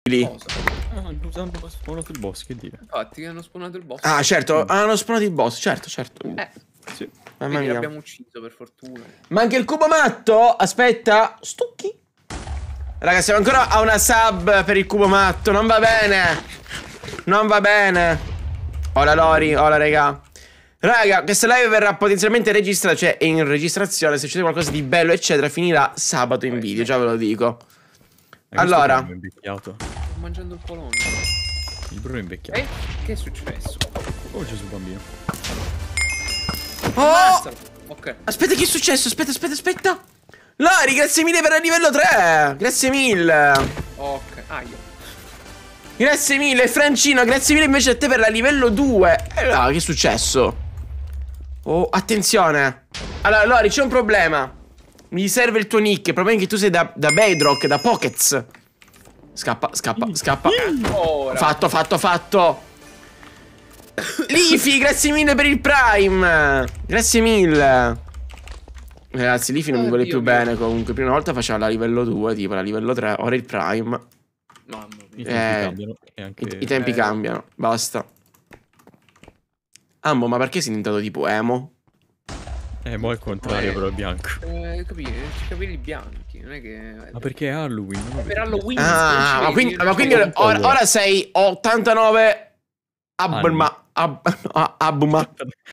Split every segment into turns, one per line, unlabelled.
lì.
Cosa?
Hanno spawnato il boss, che dire?
Infatti hanno spawnato il boss.
Ah, certo, hanno spawnato il boss, certo.
Sì.
Mamma
Quindi
mia.
l'abbiamo ucciso per fortuna.
Ma anche il cubo matto, aspetta, stucchi. Raga, siamo ancora a una sub per il cubo matto, non va bene. Non va bene. Hola Lori, hola raga. Raga, questa live verrà potenzialmente registrata, cioè è in registrazione. Se c'è qualcosa di bello eccetera, finirà sabato in video, già ve lo dico. Allora,
È invecchiato.
Sto mangiando il polonio.
Il Bruno è invecchiato.
Che è successo?
Oh Gesù bambino.
oh,
Ammazzalo. Ok.
aspetta, che è successo? Aspetta. Lori, grazie mille per il livello 3. Grazie mille.
Ok. Aia.
Grazie mille, Francino, grazie mille invece a te per la livello 2. Che è successo? Oh, attenzione. Allora, Lori, c'è un problema. Mi serve il tuo nick. Il problema è che tu sei da Bedrock, da Pockets. Scappa.
Ora.
Fatto. Lifi, grazie mille per il Prime. Grazie mille. Ragazzi, Lifi non mi vuole più bene. Comunque, prima una volta faceva la livello 2, tipo la livello 3. Ora il Prime.
Mamma
I
mia.
tempi cambiano. E anche...
I tempi cambiano. Basta. Ambo, ma perché sei diventato tipo emo?
mo' è il contrario, però è bianco.
Capire, capelli bianchi, non è che...
Ma perché è Halloween? Non
Per Halloween.
Ah, ma quindi ora sei 89 Abuma.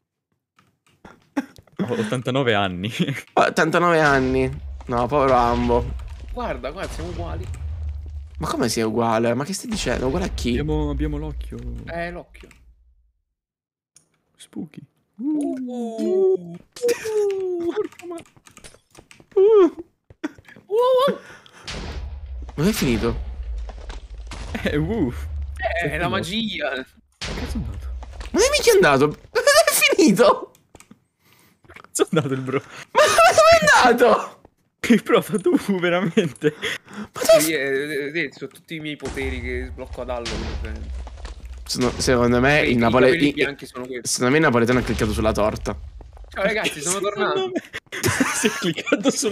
89 anni.
89 anni. No, povero Ambo.
Guarda, siamo uguali.
Ma come sei uguale? Ma che stai dicendo? Uguale a chi?
Abbiamo l'occhio.
L'occhio.
Spooky.
Non è finito?
È la magia.
Che sono andato?
Non è mica andato. Non è finito.
Sono andato il bro.
Ma dove è andato?
Che prova tu, veramente?
Ma dove...
Sono tutti i miei poteri che sblocco ad Halloween.
Secondo me il napoletano.
Sono questi.
Secondo me il napoletano ha cliccato sulla torta.
Ciao ragazzi, sono tornato.
Si è cliccato sul...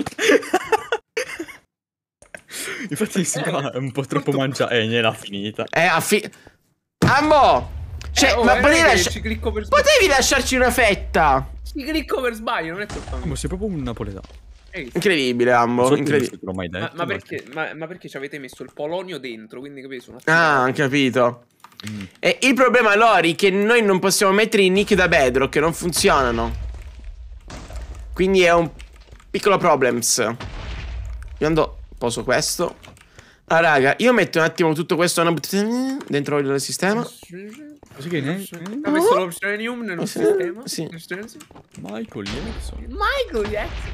Infatti si fa un po' troppo mangiare. Gliel'ha finita.
Ambo! Cioè, ma potevi lasciarci una fetta?
Ci clicco per sbaglio, non è colpa mia.
Ma sei proprio un napoletano.
Incredibile, Ambo.
So
Incredibile.
l'ho mai detto,
Ma perché ci avete messo il polonio dentro? Quindi capito?
Ah, ho capito. E il problema, Lori, è che noi non possiamo mettere i nick da Bedrock, che non funzionano. Quindi è un piccolo problems. Io poso questo. Ah, raga, io metto un attimo tutto questo dentro il sistema.
Così che ne?
Ha messo l'Obsidian nello sistema?
Sì.
Michael Jackson.
Michael Jackson.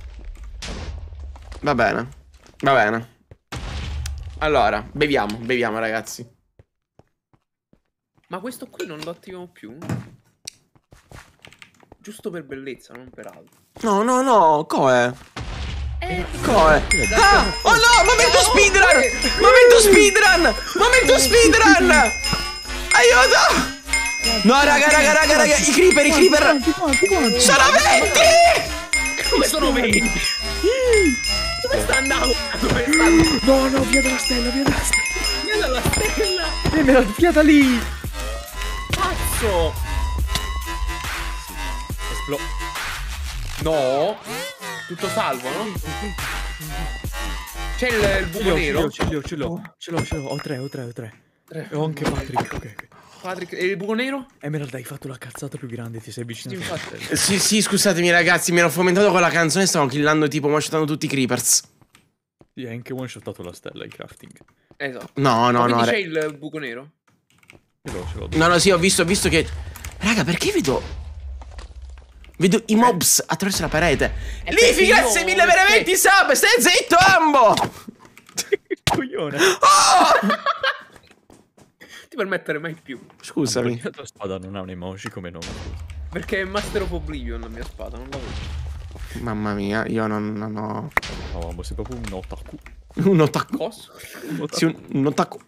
Va bene. Allora, beviamo ragazzi.
Ma questo qui non lo attiviamo più? Giusto per bellezza, non per altro.
No, Coe. Ah! Oh no, momento speedrun! Aiuto! No, raga, i creeper! Sono 20!
Come sono 20? Dove sta andando?
No, via dalla stella.
Via dalla stella!
Me l'ha via da lì!
Cazzo! No! Tutto salvo, no? C'è il buco nero?
Ce l'ho. Ho tre. Ho anche Patrick, ok.
Patrick, e il buco nero?
Emerald, hai fatto la cazzata più grande, ti sei avvicinato alla stella.
Sì, scusatemi ragazzi, mi ero fomentato con la canzone e stavo killando tipo, one-shotando tutti i creepers.
Sì, hai anche one-shotato la stella in crafting.
Esatto.
No.
Quindi c'è il buco nero?
Ce l'ho.
No, sì, ho visto che... Raga, perché Vedo i mobs attraverso la parete. Lifi, grazie mille per 20 sub. Stai zitto, Ambo.
Coglione.
Ti permettere mai più.
Scusami.
La tua spada non ha un emoji come nome.
Perché è Master of Oblivion la mia spada, non la vedo.
Mamma mia, io non ho...
No, ma sei proprio un otaku.
Un otaku.
Cosa?
Sì, un otaku.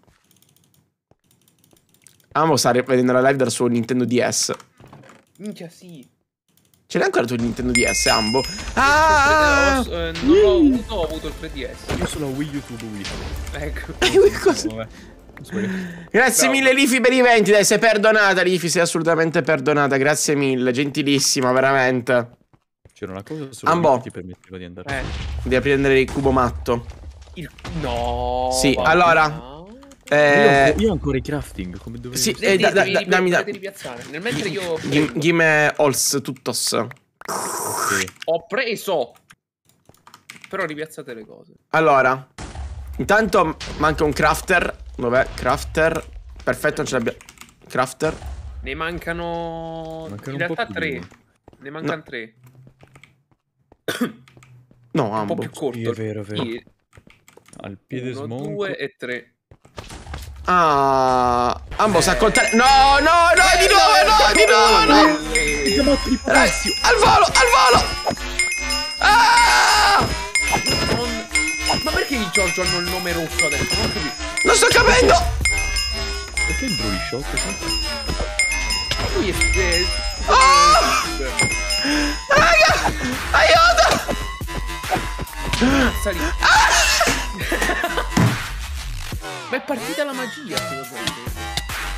Ambo sta vedendo la live dal suo Nintendo DS.
Minchia, sì.
Ce l'hai ancora tu il Nintendo DS, Ambo? Ah!
Non l'ho avuto, ho avuto il 3DS.
Io sono Wii YouTube Wii.
Ecco.
Cosa?
Vabbè.
Grazie
Bravo.
mille Lifi per i 20. Dai, sei perdonata Lifi, sei assolutamente perdonata. Grazie mille, gentilissima, veramente.
C'era una cosa solo
Ambo.
che ti permetteva di andare.
Devi prendere il cubo matto.
No.
Sì,
vabbè,
allora.
no.
Io ho ancora i crafting, come dovevo...
Sì,
Dammi
da.
di ripiazzare. Nel mentre io
Gimme Halls, tuttos.
Ok.
ho preso. Però ripiazzate le cose.
Allora. Intanto manca un crafter. Dov'è? Crafter. Perfetto, non ce l'abbiamo. Crafter.
Ne mancano
Mancano
in
un po'
realtà
più
3.
di uno.
Ne mancano 3.
No,
Un po'
Ambo.
più corto.
Sì, è vero, è vero.
Sì.
Al piede
1,
smonco.
2 e 3.
Ah. Ambo sa contare. No, di nuovo, no. Ragazzi, al volo. Ah!
Ma perché i Giorgio hanno il nome rosso adesso? Non capisco.
Non sto capendo.
Perché il Broly Shot?
Lui è...
Raga, aiuto.
Sali. Ma è partita la magia, secondo me.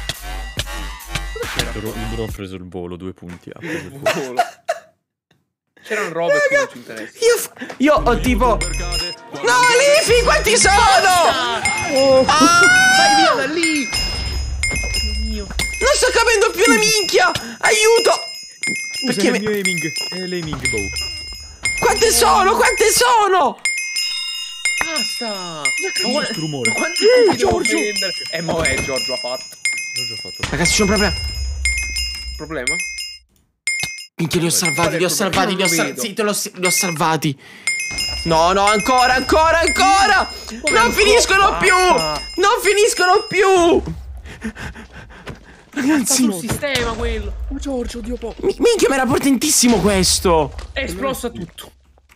Il Bro ha preso il volo, 2 punti. Ha preso il volo.
Volo. C'erano robe che non ci interessa.
Io ho tipo. No, Lifi, quanti sono?
Vai via da lì! Dio mio.
Non sto capendo più la minchia. Aiuto.
Perché il mio aiming è l'aiming bow.
Quante sono?
Basta!
Ma questo rumore.
Ma quanti punti devo prendere? Mo' è Giorgio ha fatto.
L'ho già fatto.
Ragazzi, c'è un problema.
Problema?
Minchia, li ho salvati, li ho salvati, li ho
Non
salvati.
vedo.
Sì, li ho salvati. No, ancora. Non finiscono più. Non finiscono più.
Sta
Ragazzi,
sul sistema quello.
Oh Giorgio, Dio po'.
minchia, ma era potentissimo questo.
È esploso tutto.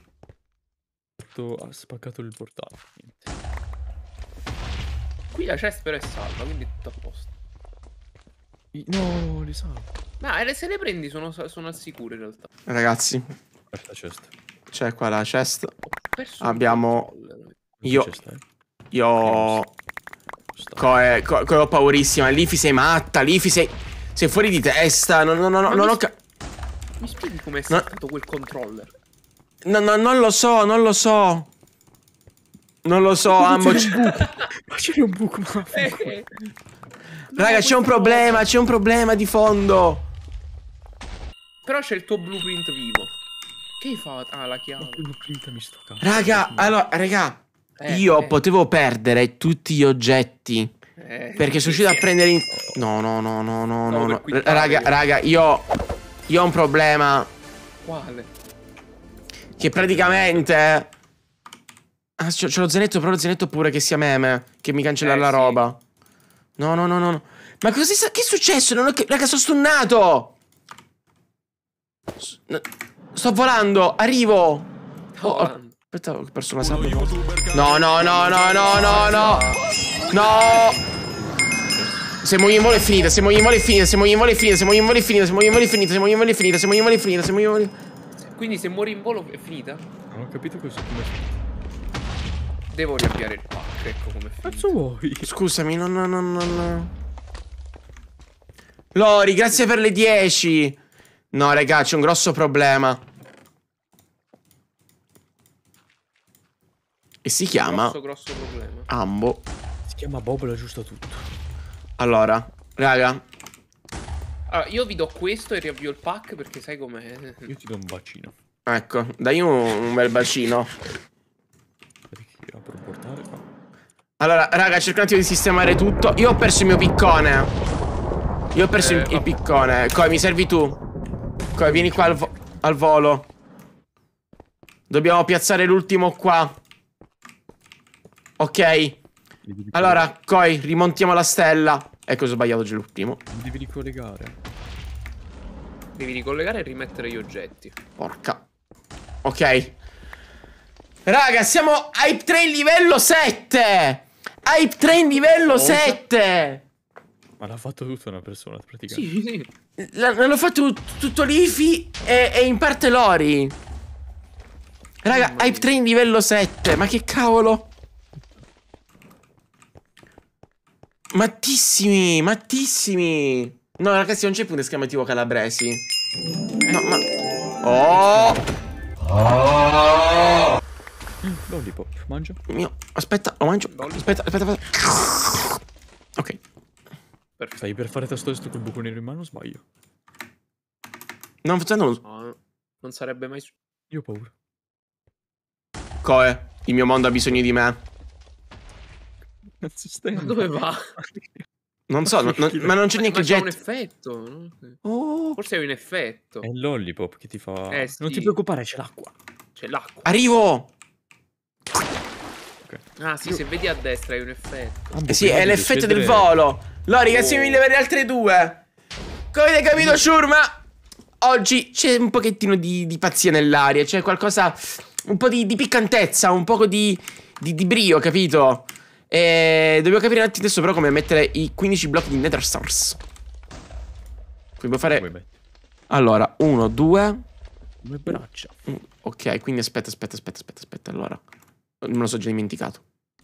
Ha spaccato il portale. Niente.
Qui la chest però è salva, quindi tutto a posto.
No, li salvo.
Ma se le prendi sono al sicuro in realtà.
Ragazzi,
Aspetta, chest.
c'è qua la chest.
Ho perso il
Abbiamo-
controller.
Io-
Chest,
Io ho paurissima. Lifi, sei matta. Lifi, sei fuori di testa. Non ho
Mi spieghi com'è
No.
stato quel controller?
non lo so. Non lo so, Ambo.
Ma c'è un buco, ma...
Raga, c'è un problema di fondo.
Però c'è il tuo blueprint vivo. Che hai fatto? Ah, la chiave.
mi sto cazzo.
Raga, allora, io potevo perdere tutti gli oggetti. Perché sono riuscito a prendere in... No.
per quittare.
Raga, io ho un problema.
Quale?
Che praticamente... Ah, c'ho lo zenetto, però lo zenetto pure che sia meme. Che mi cancella la
sì.
roba. No. Ma che è successo? Raga, sono stunnato. Sto volando, arrivo. Aspetta, ho perso una sabbia. No. Se muoio in volo è finita,
Quindi se muori in volo è finita?
Non ho capito questo come è finito.
Devo riavviare il pack, ecco come è finita.
Cazzo vuoi?
Scusami, non. Lori, grazie per le 10. No, raga, c'è un grosso problema. E si chiama
Grosso problema.
Ambo.
Si chiama Bob, l'aggiusta tutto.
Allora, raga,
Allora, io vi do questo e riavvio il pack perché sai com'è.
Io ti do un bacino.
ecco, dai un bel bacino.
Perché apro il portale qua.
Allora, raga, cerco un attimo di sistemare tutto. Io ho perso il mio piccone. Io ho perso il piccone. Coi, mi servi tu. Coi, vieni qua al volo. Dobbiamo piazzare l'ultimo qua. Ok. Allora, Coi, rimontiamo la stella. Ecco, ho sbagliato già l'ultimo.
Mi devi ricollegare.
Devi ricollegare e rimettere gli oggetti.
Porca. Ok. Raga, siamo Hype Train livello 7. Hype Train livello 7.
Ma l'ha fatto tutta una persona, praticamente.
Sì, sì.
L'hanno fatto tutto l'Ifi e in parte Lori. Raga, Hype Train livello 7. Ma che cavolo? Mattissimi, mattissimi. No, ragazzi, non c'è punto esclamativo calabresi. No, ma... Oh!
Lollipop, mangia.
Aspetta, lo mangio. Aspetta. Ok.
Perfetto.
Stai per fare tasto destro col buco nero in mano o sbaglio?
Non facendo...
No, non sarebbe mai
Io ho paura.
Coe, il mio mondo ha bisogno di me.
Cazzo stai
Ma dove va?
Non so, ma non c'è neanche
Ma c'ha un
jet.
effetto, no?
Oh,
Forse è un effetto.
È il lollipop che ti fa...
Sì.
Non ti preoccupare, c'è l'acqua.
C'è l'acqua.
arrivo!
Ah sì, se vedi a destra hai un effetto.
Sì, è l'effetto del volo. Lori, grazie mille per le altre 2. Come avete capito, ciurma? Oggi c'è un pochettino di pazzia nell'aria. C'è qualcosa... Un po' di piccantezza, un po' di brio, capito? E dobbiamo capire un attimo adesso però come mettere i 15 blocchi di Nether Source. Dobbiamo fare... Allora, 1, 2...
Come braccia.
Ok, quindi aspetta. Allora, me lo so già dimenticato.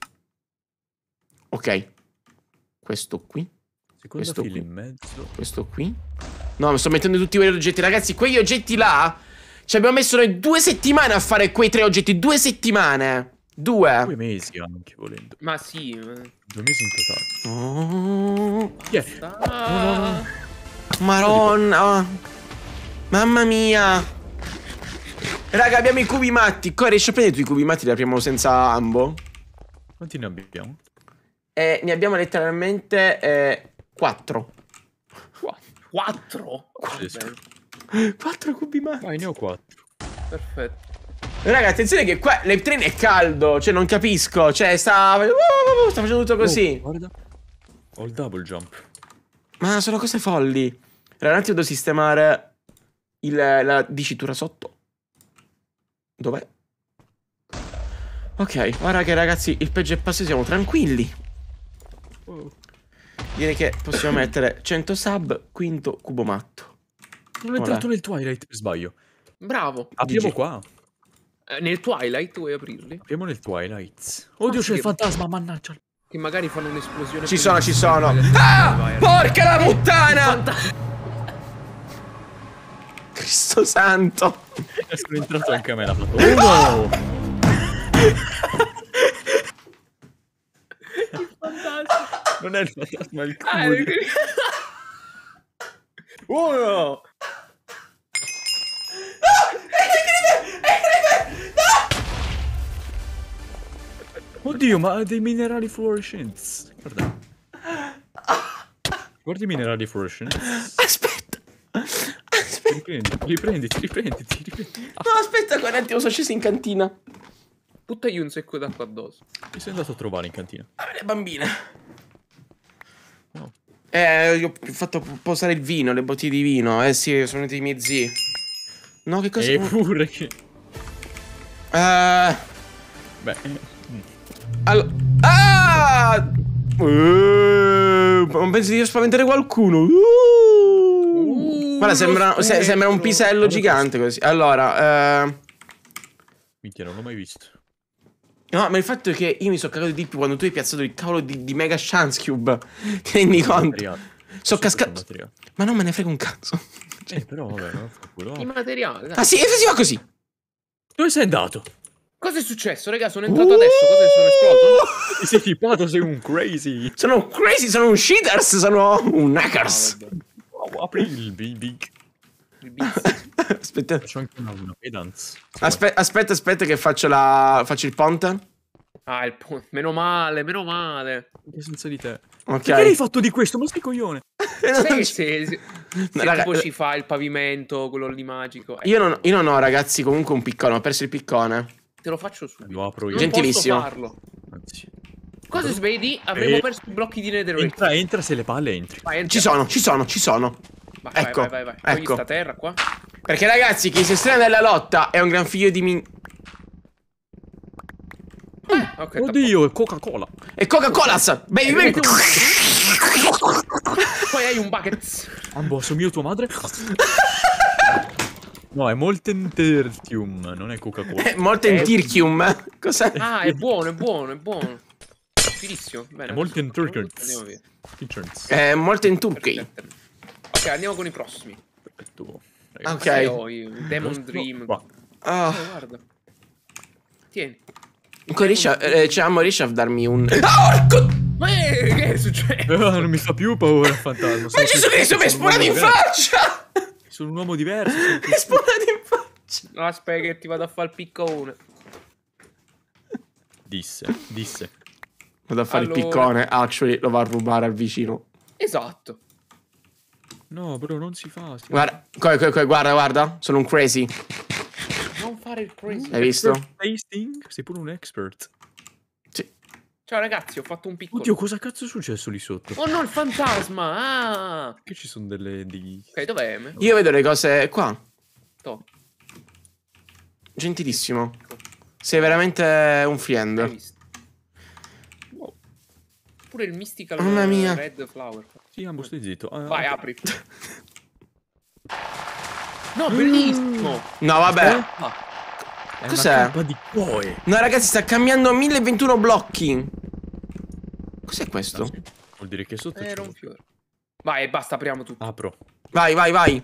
Ok. Questo qui.
Seconda
Questo
fila
qui.
in mezzo.
Questo qui. No, mi sto mettendo tutti quegli oggetti. Ragazzi, quegli oggetti là ci abbiamo messo noi 2 settimane a fare quei 3 oggetti. 2 settimane. 2
mesi anche, volendo.
Ma sì.
2 mesi in totale.
Oh,
Yeah.
Ah.
Maronna. Mamma mia. Raga, abbiamo i cubi matti. Qua riesci a prendere tu i cubi matti? Li apriamo senza ambo?
Quanti ne abbiamo?
Ne abbiamo letteralmente 4.
4?
4 cubi matti.
Vai, ne ho 4.
Perfetto.
Raga, attenzione che qua l'Hype Train è caldo. Cioè, non capisco. Cioè, sta facendo tutto così.
Guarda. Ho il double jump.
Ma sono cose folli. Raga, un attimo devo sistemare la dicitura sotto. Dov'è? Ok, guarda che ragazzi, il peggio è passato, siamo tranquilli. Direi che possiamo mettere 100 sub, quinto cubo matto.
Non è entrato nel Twilight, sbaglio.
Bravo.
Apriamo qua.
Nel Twilight vuoi aprirli?
Apriamo nel Twilight. Oddio, c'è il fantasma, mannaggia.
Che magari fanno un'esplosione.
Ci sono. Ah! Porca la puttana! Cristo santo.
Sono entrato anche a me la foto. Uno! Non è il fantasma, è il culo.
Uno!
Oddio, ma ha dei minerali fluorescenti. Guarda. Guarda i minerali fluorescenti.
Aspetta.
Riprenditi.
No, aspetta, guarda, un attimo, sono sceso in cantina.
Buttagli un secco d'acqua addosso.
Che sei andato a trovare in cantina?
Le bambine.
No.
Io ho fatto posare il vino, le bottiglie di vino. Sì, sono venuti i miei zii. No, che cosa...
Pure che... Beh...
Allora... Ah! Non pensi di spaventare qualcuno? Guarda, sembra un pisello gigante così. Allora,
minchia, non l'ho mai visto.
no, ma il fatto è che io mi sono cagato di più quando tu hai piazzato il cavolo di Mega Chance Cube. Ti rendi conto? Sono cascato. Ma non me ne frega un cazzo.
Però vabbè, non fa culo.
I materiali, dai.
Ah sì, si fa così.
Dove sei andato?
Cosa è successo, raga? Sono entrato adesso. Cosa sono esploso?
Ti sei tipato, sei un crazy.
Sono crazy, sono un cheaters, sono un hackers.
Wow, apri il big.
Aspetta.
Faccio anche una pedance.
Aspetta che faccio il ponte.
Ah, il ponte. Meno male.
Che senza di te.
Ok.
Che hai fatto di questo? Ma sei coglione.
Sai che se
raga,
tipo ci fa il pavimento, quello lì magico.
Io non ho, ragazzi, comunque un piccone. Ho perso il piccone.
Te lo faccio subito.
Lo apro io.
Non
Gentilissimo.
posso farlo.
Anzi.
Cosa svedi? Avremo perso i blocchi di netherite.
Entra se le palle entri.
Vai,
Ci sono.
Vai,
Ecco.
vai. Togli
Ecco.
sta terra qua.
Perché ragazzi, chi si estrema dalla lotta è un gran figlio di
Ok,
Oddio, è Coca-Cola.
E Coca-Cola, bevi, bevi.
Poi hai un bucket.
Ambo, assomiglia a tua madre? No, è Molten Tertium, non è Coca-Cola.
Molten Tirchium. Cos'è?
Ah, è buono, è buono, è buono. Finissimo. Bene.
È Molten
Andiamo
Turkers.
via.
È Molten Turkey.
Ok, andiamo con i prossimi.
Perfetto.
Ok.
Ho il Demon Dream.
Qua.
Ah,
Guarda. Tieni.
riesci a darmi un... Ah, orco!
Ma che è successo?
Non mi fa più paura il fantasma.
Ma Gesù Cristo mi è spawnato in faccia!
Sono un uomo diverso.
Mi è spawnato in faccia!
No, aspetta che ti vado a fare il piccone.
Disse.
Vado a fare
Allora.
il piccone, actually lo va a rubare al vicino.
Esatto.
No, bro, non si fa.
Guarda, guarda, sono un crazy.
Non fare il crazy.
Hai visto?
Tasting? Sei pure un expert.
Sì.
Ciao ragazzi, ho fatto un piccone.
Oddio, cosa cazzo è successo lì sotto?
Oh no, il fantasma! Ah!
Che ci sono delle...
Ok, dov'è?
Io vedo le cose qua.
To.
Gentilissimo. Sei veramente un
Hai
friend.
visto? Wow. Pure il mystical
Mamma mia.
red flower.
Sì, Ambo, stai zitto.
Vai, apri. No, bellissimo.
No, vabbè.
Ah,
È
Cos'è?
una cappa di cuore.
No, ragazzi, sta cambiando 1021 blocchi. Cos'è questo?
Vuol dire che sotto
era
c'è
un fiore. Vai, basta, apriamo tutto.
Apro.
Vai, vai, vai.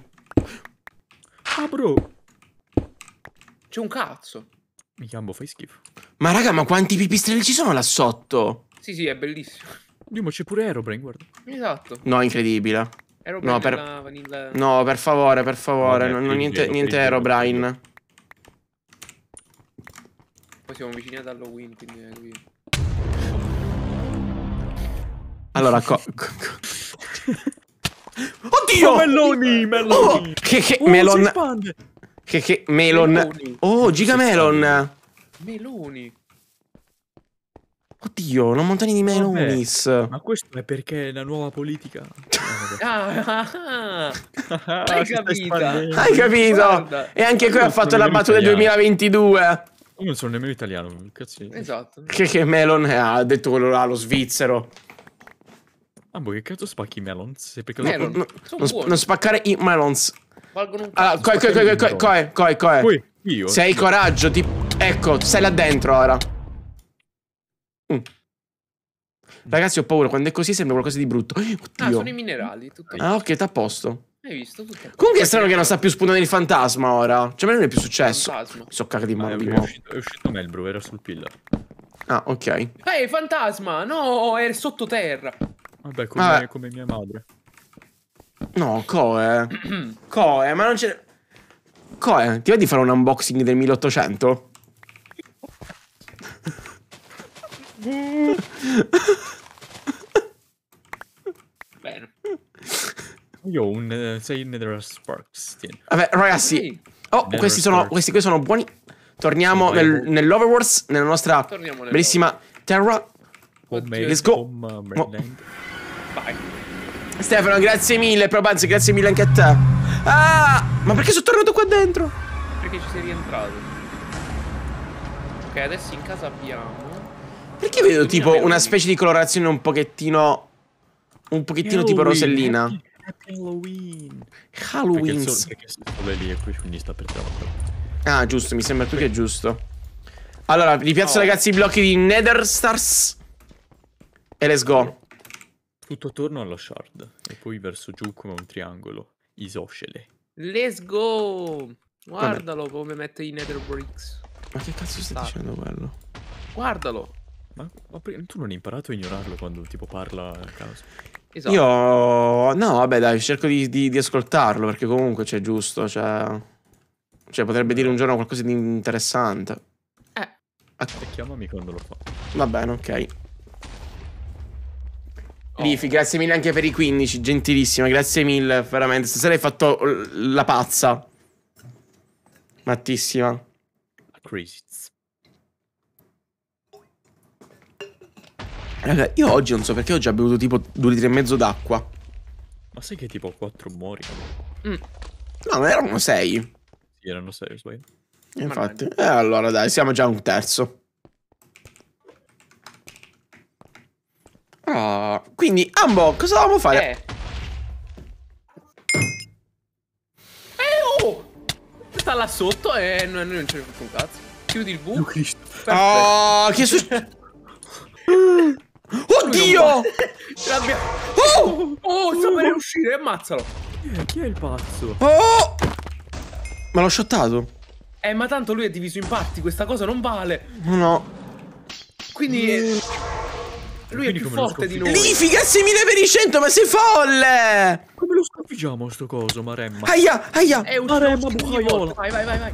Apro.
C'è un cazzo.
Mi chiamo, fai schifo.
Ma raga, ma quanti pipistrelli ci sono là sotto?
Sì, sì, è bellissimo.
Oddio, ma c'è pure Aerobrain, guarda.
Esatto.
No, incredibile.
Ero
No, per-
nella vanilla.
No, per favore, per favore.
Vabbè,
Niente,
per il
niente
vero,
Herobrine.
Poi siamo vicini ad Halloween, quindi è qui.
Allora, Oddio!
Oh, meloni, meloni.
Oh, che
Oh,
melon.
si espande.
Che melon.
Meloni.
Oh, gigamelon.
Meloni.
Oddio, una montagna di melonis.
Ma questo è perché la nuova politica...
Ah,
Hai
capito?
Hai capito?
Guarda.
E anche qui
Io
ha fatto
sono
la
nemmeno
battuta del
italiano.
2022.
Io non sono nemmeno italiano, cazzo.
Esatto.
Che melon è? Ha detto quello là, lo svizzero.
Ambo, che cazzo spacchi melons? Sei perché
Melon.
No,
Sono buoni.
non spaccare i melons.
Valgono un
Allora,
cazzo.
coi.
Poi, io...
Se hai coraggio, ecco, stai là dentro ora. Ragazzi, ho paura. Quando è così sembra qualcosa di brutto.
Ah,
Oddio.
sono i minerali. Tutto.
Ah, ok, t'ha a posto.
Hai visto? Tutto.
Comunque è strano che non sta più spuntando il fantasma ora. Cioè, a me non è più successo.
Fantasma.
Mi so cagati in mano di
è
nuovo.
uscito Melbro, era sul pillar.
Ah, ok.
Fantasma! No, è sottoterra.
Vabbè,
Vabbè.
come mia madre.
No, Coe. Coe, ma non c'è... Coe, ti va di fare un unboxing del 1800?
Bene.
Io ho un 6 Nether Sparks, tieni.
Vabbè, ragazzi.
Sì.
Oh,
Never
questi
start.
qui sono buoni. Torniamo nell'Overworlds, nella nostra
Torniamo nell'Overworlds.
bellissima terra.
Homemade,
Let's go.
Maryland.
Vai.
Stefano, grazie mille. Probanzi, grazie mille anche a te. Ah, ma perché sono tornato qua dentro?
Perché ci sei rientrato. Ok, adesso in casa abbiamo.
Perché vedo tipo una specie di colorazione un pochettino tipo rosellina.
Happy Halloween.
Halloween.
Perché il sole lì e qui quindi sta per tramontare.
Ah, giusto, mi sembra più che giusto. Allora, ripiazzo ragazzi i blocchi di Nether Stars. E let's go.
Tutto attorno alla shard e poi verso giù come un triangolo. Isoscele.
Let's go. Guardalo come mette i nether bricks.
Ma che cazzo stai dicendo quello?
Guardalo.
Ma tu non hai imparato a ignorarlo quando tipo parla a caso?
Esatto.
Io... No, vabbè, dai, cerco di ascoltarlo, perché comunque c'è giusto, cioè potrebbe dire un giorno qualcosa di interessante.
E chiamami quando lo fa.
Va bene, ok. Lifi, grazie mille anche per i 15, gentilissima, grazie mille, veramente. Stasera hai fatto la pazza. Mattissima.
Crazy.
Raga, io oggi non so perché ho già bevuto tipo 2,5 litri d'acqua.
Ma sai che tipo 4 muori?
No, ma erano 6.
Sì, erano 6, sbaglio.
Infatti. Allora dai, siamo già a un terzo. Ah, quindi, Ambo, cosa dovevamo fare?
Oh! Sta là sotto e noi non ce ne facciamo un cazzo. Chiudi il buco.
Oh, che è successo? Oddio!
Ce l'abbiamo.
Oh!
Sta per uscire, ammazzalo.
Chi è il pazzo?
Oh! Ma l'ho shottato.
Ma tanto lui è diviso in parti, questa cosa non vale.
No.
Quindi lui è più forte di noi.
Lifi, grazie mille per i 100, ma sei folle!
Come lo sconfiggiamo sto coso, Maremma?
Aia, aia!
È un
Maremma bucaiola.
Vai.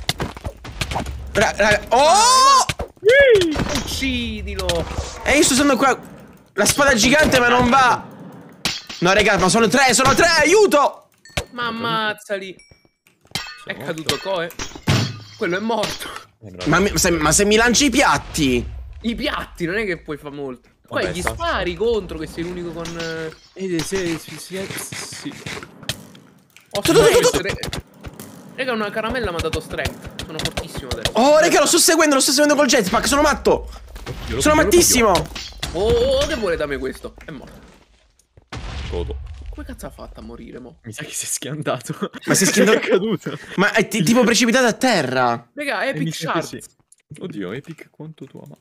Raga, oh!
Uccidilo.
E io sto usando qua la spada gigante, ma non va. No, raga, ma sono tre, aiuto!
Ma ammazzali. È caduto Coe. Quello è morto.
Ma se mi lanci i piatti?
I piatti non è che puoi fare molto. Poi
Vabbè,
gli
sta-
spari contro, che sei l'unico con...
Sì.
Ho strength. Raga, una caramella mi ha dato strength. Sono fortissimo adesso.
Oh, raga, lo sto seguendo col jetpack, sono matto! Sono mattissimo!
Oh, che vuole da me questo? È morto.
Godo.
Come cazzo ha fatto a morire, mo?
Mi sa che si è schiantato.
Ma si è schiantato?
È caduto.
Ma è tipo precipitato a terra!
Raga,
Mi
Epic
sa che
Shark.
sì. Oddio, Epic quanto tu ama.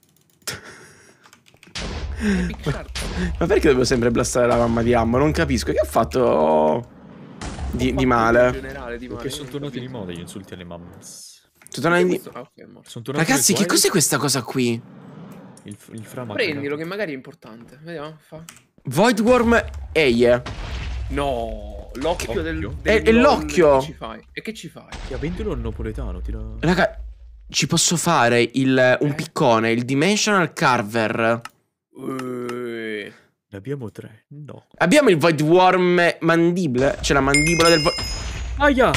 Epic Shark.
Ma perché devo sempre blastare la mamma di Ambo? Non capisco, che ha fatto di male?
In generale, di male.
Perché sono tornati di moda gli insulti alle mamme.
Sono tornati-
Ah, ok, è morto.
Sono tornati
Ragazzi,
le
che
guai-
cos'è questa cosa qui?
Il frama.
Prendilo, che magari è importante. Vediamo, fa.
Voidworm Eie.
No, l'occhio
Occhio?
È l'occhio.
Che ci fai? E che ci fai?
Ti ha vendilo il napoletano, tira.
Raga, ci posso fare un piccone, il Dimensional Carver.
Eh,
Ne abbiamo 3. No.
Abbiamo il Voidworm Mandible? C'è la mandibola del
Aia!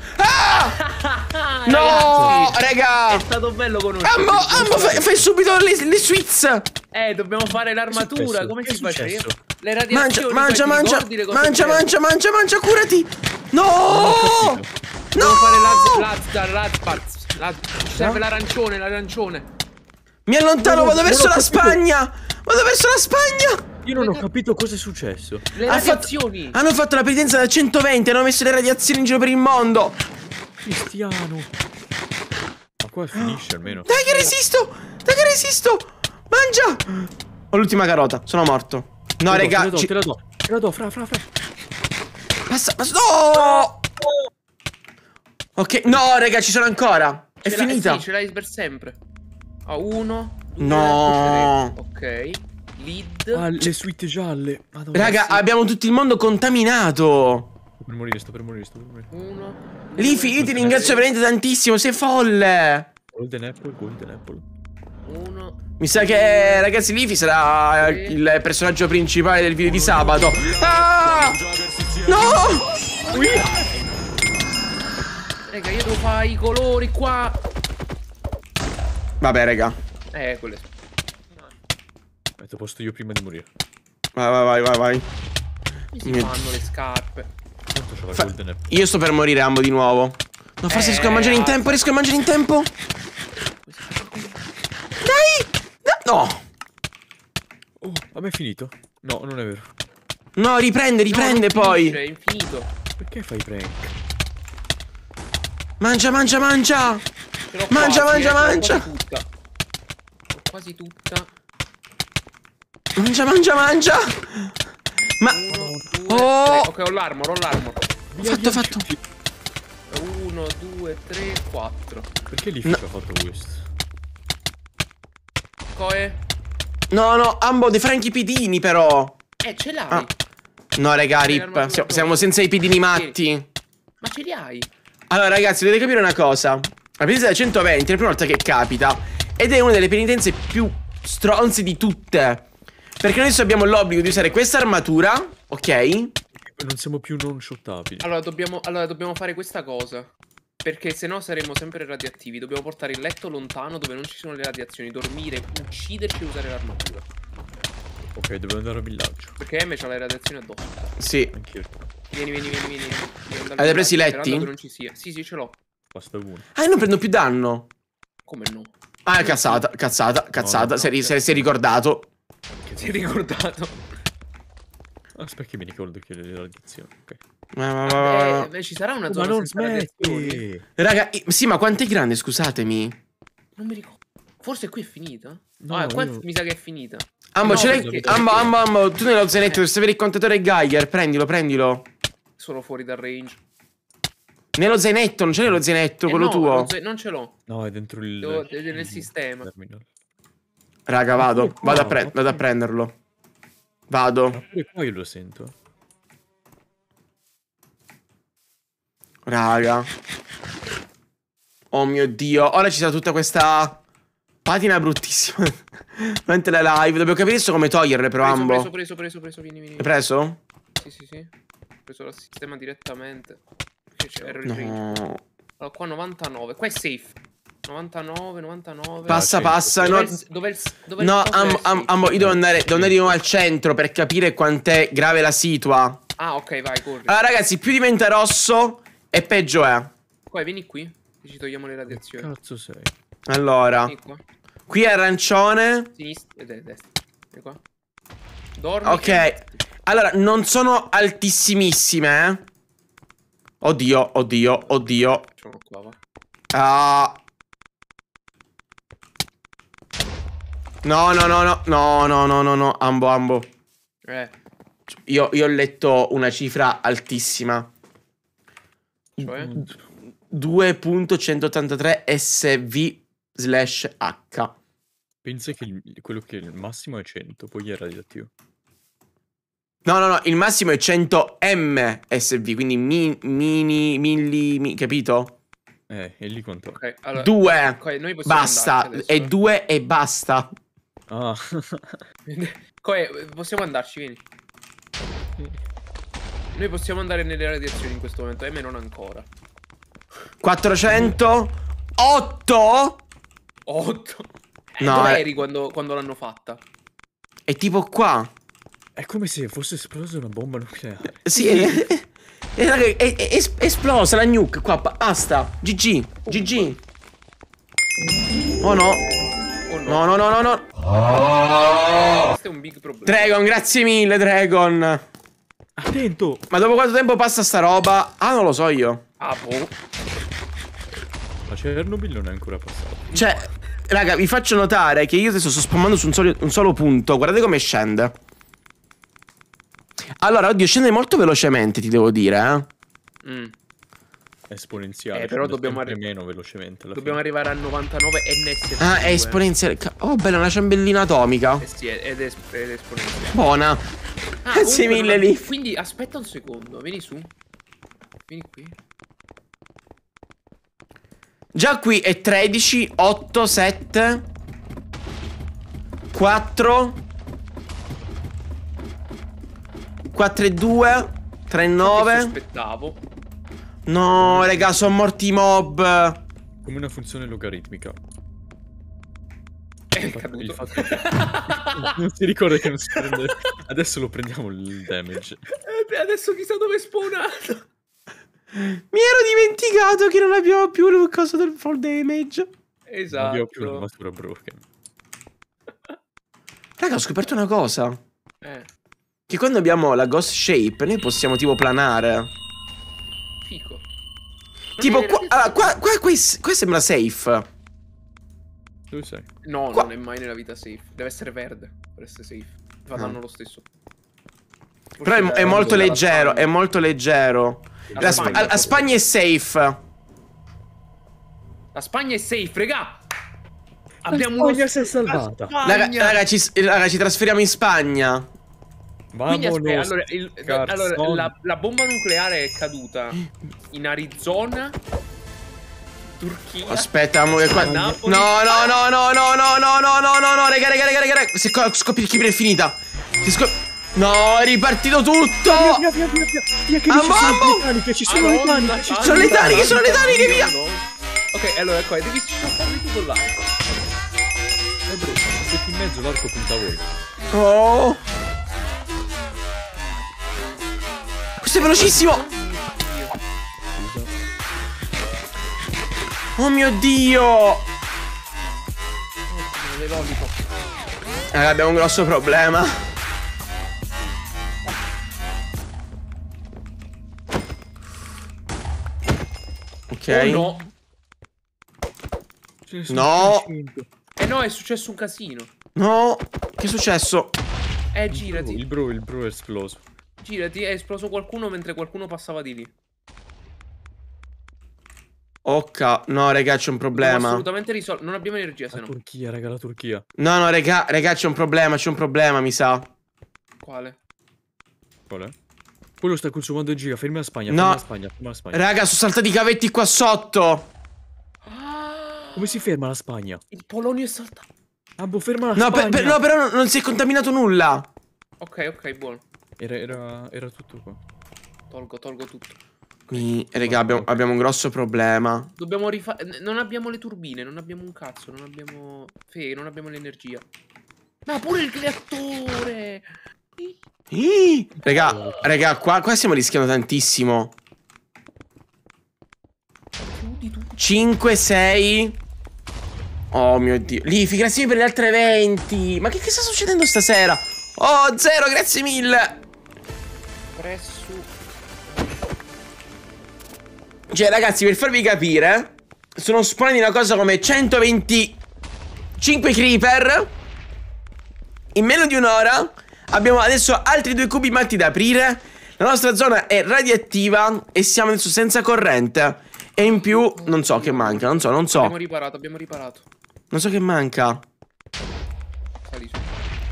No,
ragazzi,
raga!
è stato bello conoscerti.
Ambo, fai subito le sweets!
Dobbiamo fare l'armatura.
successo?
Come
Che è
si faceva?
successo?
Le
Mangia,
radiazioni.
mangia,
poi ti
mangia,
ricordi le cose
mangia,
belle?
mangia, curati! No!
Devo
No!
fare ci serve l'arancione.
Mi allontano,
No,
vado
non
verso
ho
la
capito.
Spagna! Vado verso la Spagna!
Io non ho capito cosa è successo.
Le
Ha fatto-
radiazioni.
Hanno fatto la penitenza da 120, hanno messo le radiazioni in giro per il mondo!
Cristiano. Ma qua finisce almeno.
Dai che resisto! Dai che resisto! Mangia! Ho l'ultima carota, sono morto. No, raga,
Te la do, fra.
passa, no! Ok, no, raga, ci sono ancora. È
Ce l'hai-
finita.
Sì, ce l'hai per sempre. A 1, 2,
No.
3. Ok. Lead.
Ah, le suite gialle. Madonna.
Raga, abbiamo tutto il mondo contaminato.
Sto per morire.
1.
Lifi, io ti ringrazio veramente tantissimo, sei folle.
Golden apple.
1.
Mi sa che, ragazzi, Lifi sarà il personaggio principale del video di sabato. Ah! No!
Raga, io devo fare i colori qua.
Vabbè, raga.
Quelle.
Metto posto io prima di morire.
Vai.
Come si fanno le scarpe?
Quanto c'ho la golden apple?
Io sto per morire, Ambo, di nuovo. No, forse riesco a mangiare in tempo, Dai! No!
Oh, a me è finito? No, non è vero.
No, riprende
No,
poi.
È infinito.
Perché fai prank?
Mangia.
Ce l'ho
Mangia,
quasi,
mangia.
L'ho quasi tutta.
Mangia. Ma
1, 2,
Oh!
3. Ok, ho l'armor.
fatto.
1, 2, 3, 4.
Perché Leaf ha fatto questo?
Coe?
No, Ambo, dei franchi pedini però.
Ce l'hai.
Ah. No, raga,
Hai
rip.
l'armatura
Siamo senza i pedini matti.
Ma ce li hai?
Allora, ragazzi, dovete capire una cosa. La penitenza da 120 è la prima volta che capita. Ed è una delle penitenze più stronze di tutte. Perché noi adesso abbiamo l'obbligo di usare questa armatura, ok?
Non siamo più non shottabili.
Allora dobbiamo fare questa cosa. Perché sennò saremo sempre radioattivi. Dobbiamo portare il letto lontano dove non ci sono le radiazioni. Dormire, ucciderci e usare l'armatura.
Ok, dobbiamo andare al villaggio.
Perché M c'ha le radiazioni addosso.
Sì.
Anch'io.
Vieni.
Avete preso i letti?
Sperando che non ci sia. Sì, ce l'ho.
Basta uno.
Ah, io non prendo più danno.
Come no?
Ah, cazzata.
No,
Si è ricordato.
Che
Ti hai ricordato?
Aspetta che mi ricordo che le radiazioni. Ok.
Ci sarà una
Ma
zona
non
senza radiazioni?
smetti!
Raga, sì, ma quanto è grande, scusatemi?
Non mi ricordo. Forse qui è finita?
No,
Ah, qua
io-
mi sa che è finita.
Ambo,
No,
ce l'hai?
perché-
Ambo, tu nello zainetto devi avere il contatore Geiger, prendilo.
Sono fuori dal range.
Nello zainetto, non c'è nello zainetto, quello
no,
tuo.
non ce l'ho.
No, è dentro il...
Nel sistema.
terminal.
Raga, vado,
pure qua,
vado a prenderlo.
Ma
Vado.
pure qua io lo sento.
Raga. Oh mio Dio, ora ci sarà tutta questa patina bruttissima. Durante la live, dobbiamo capire adesso come toglierle però, Ambo.
Preso, vieni.
Hai preso?
Sì. Ho preso dal sistema direttamente. Ero in range.
No.
Allora, qua 99. Qua è safe. 99.
Passa.
Dov'è il
No,
coso è safe?
Ambo, io devo andare di nuovo al centro per capire quant'è grave la situa.
Ah, ok, vai, corri.
Allora, ragazzi, più diventa rosso e peggio è.
Qua, vieni qui. Che ci togliamo le
Che
radiazioni.
cazzo sei?
Allora,
Vieni qua.
qui è arancione.
Sinistra e destra. Vieni qua. Dormi.
Ok. Allora, non sono altissimissime, eh. Oddio.
Facciamo qua, va.
Ah. No. Ambo. Io ho letto una cifra altissima.
Cioè?
2.183 SV/H.
Pensa che quello che è il massimo è 100, poi è radioattivo.
No, il massimo è 100 MSV, quindi capito?
E lì quanto?
Ok, allora.
2.
Ok, noi possiamo
Basta,
andarci
è
adesso.
2 e basta.
Ah,
Possiamo andarci, vieni. Noi possiamo andare nelle radiazioni in questo momento, me non ancora.
400. 8.
8.
No,
Dove eri quando l'hanno fatta?
è tipo qua.
è come se fosse esplosa una bomba nucleare.
Sì, è esplosa la nuke qua, basta. GG. Oh no.
Oh no.
No.
Questo è un big problema.
Dragon, grazie mille, Dragon.
Attento!
Ma dopo quanto tempo passa sta roba? Ah, non lo so io.
Ah, boh.
Ma Chernobyl non è ancora passato.
Cioè, raga, vi faccio notare che io adesso sto spammando su un solo punto. Guardate come scende. Allora, oddio, scende molto velocemente, ti devo dire, eh.
Esponenziale.
Però
scende
dobbiamo
sempre meno velocemente. alla
Dobbiamo
fine.
arrivare a 99 ns.
Ah, è esponenziale. Oh, bella, una ciambellina atomica.
Eh sì, ed è esponenziale.
Buona.
Ah,
Grazie
comunque
mille, Leaf.
Quindi aspetta un secondo, vieni su. Vieni qui.
Già qui è 13, 8, 7, 4, 4 e 2, 3 e 9.
Aspettavo.
No, raga, sono morti i mob.
Come una funzione logaritmica.
È caduto.
Il fatto che non si ricorda che non si prende. Adesso lo prendiamo il damage.
Adesso chissà dove è spawnato.
Mi ero dimenticato che non abbiamo più il coso del fall damage.
Esatto.
Non abbiamo più l'armatura broken.
Raga, ho scoperto una cosa.
Eh,
Che quando abbiamo la ghost shape, noi possiamo tipo planare.
fico.
Tipo qua, allora, qua sembra safe.
Dove sei?
No,
Qua-
non è mai nella vita safe. Deve essere verde per essere safe. Fa
Ah.
danno lo stesso.
Però è molto leggero, è molto leggero.
La Spagna.
La Spagna è safe.
La Spagna è safe, regà. Abbiamo
Spagna
uno...
si è salvata.
La Spagna.
Raga, ci trasferiamo in Spagna.
Quindi aspetta, allora,
Garzón.
la bomba nucleare è caduta in Arizona, Turchia.
Aspetta, amore, qua. No,
Napoli.
no, raga. Se scoppia il keeper è finita. No, è ripartito tutto.
Via, che
Ambo,
ci sono le taniche, ci sono le taniche.
Sono le taniche, via.
Ok, allora ecco, devi scioccarli tu con l'arco.
È brutto, se in mezzo l'arco punta a voi.
Oh. Questo è velocissimo. Oh mio Dio.
Le lollipop.
Abbiamo un grosso problema. Ok.
Oh no.
No.
No, è successo un casino.
No. Che è successo?
Girati.
Il bro è esploso.
Girati, è esploso qualcuno mentre qualcuno passava di lì.
No, raga, c'è un
Dobbiamo
problema.
assolutamente risolvere. Non abbiamo energia, se
La
no.
Turchia, raga, la Turchia.
No, raga, c'è un problema, mi sa.
Quale?
Qual è? Quello sta consumando giga, fermi la Spagna,
No.
fermi la Spagna, fermi la Spagna.
Raga, sono saltati i cavetti qua sotto.
Come si ferma la Spagna?
Il Polonio è saltato.
Ah, boh, ferma la
No,
Spagna.
no, però non si è contaminato nulla.
Ok, buono.
Era tutto qua.
Tolgo tutto.
Raga, abbiamo un grosso problema.
Dobbiamo rifare. Non abbiamo le turbine, non abbiamo un cazzo, non abbiamo. Non abbiamo l'energia. Ma pure il reattore!
Raga, qua stiamo rischiando tantissimo.
Chiudi tu.
5, 6. Oh mio Dio. Lifi, grazie per le altre 20. Ma che sta succedendo stasera? Oh, 0, grazie mille.
Presso.
Cioè, ragazzi, per farvi capire, sono spawnati una cosa come 125 creeper. In meno di un'ora abbiamo adesso altri 2 cubi matti da aprire. La nostra zona è radioattiva e siamo adesso senza corrente. E in più, non so che manca, non so.
Abbiamo riparato.
Non so che manca.
Sali su.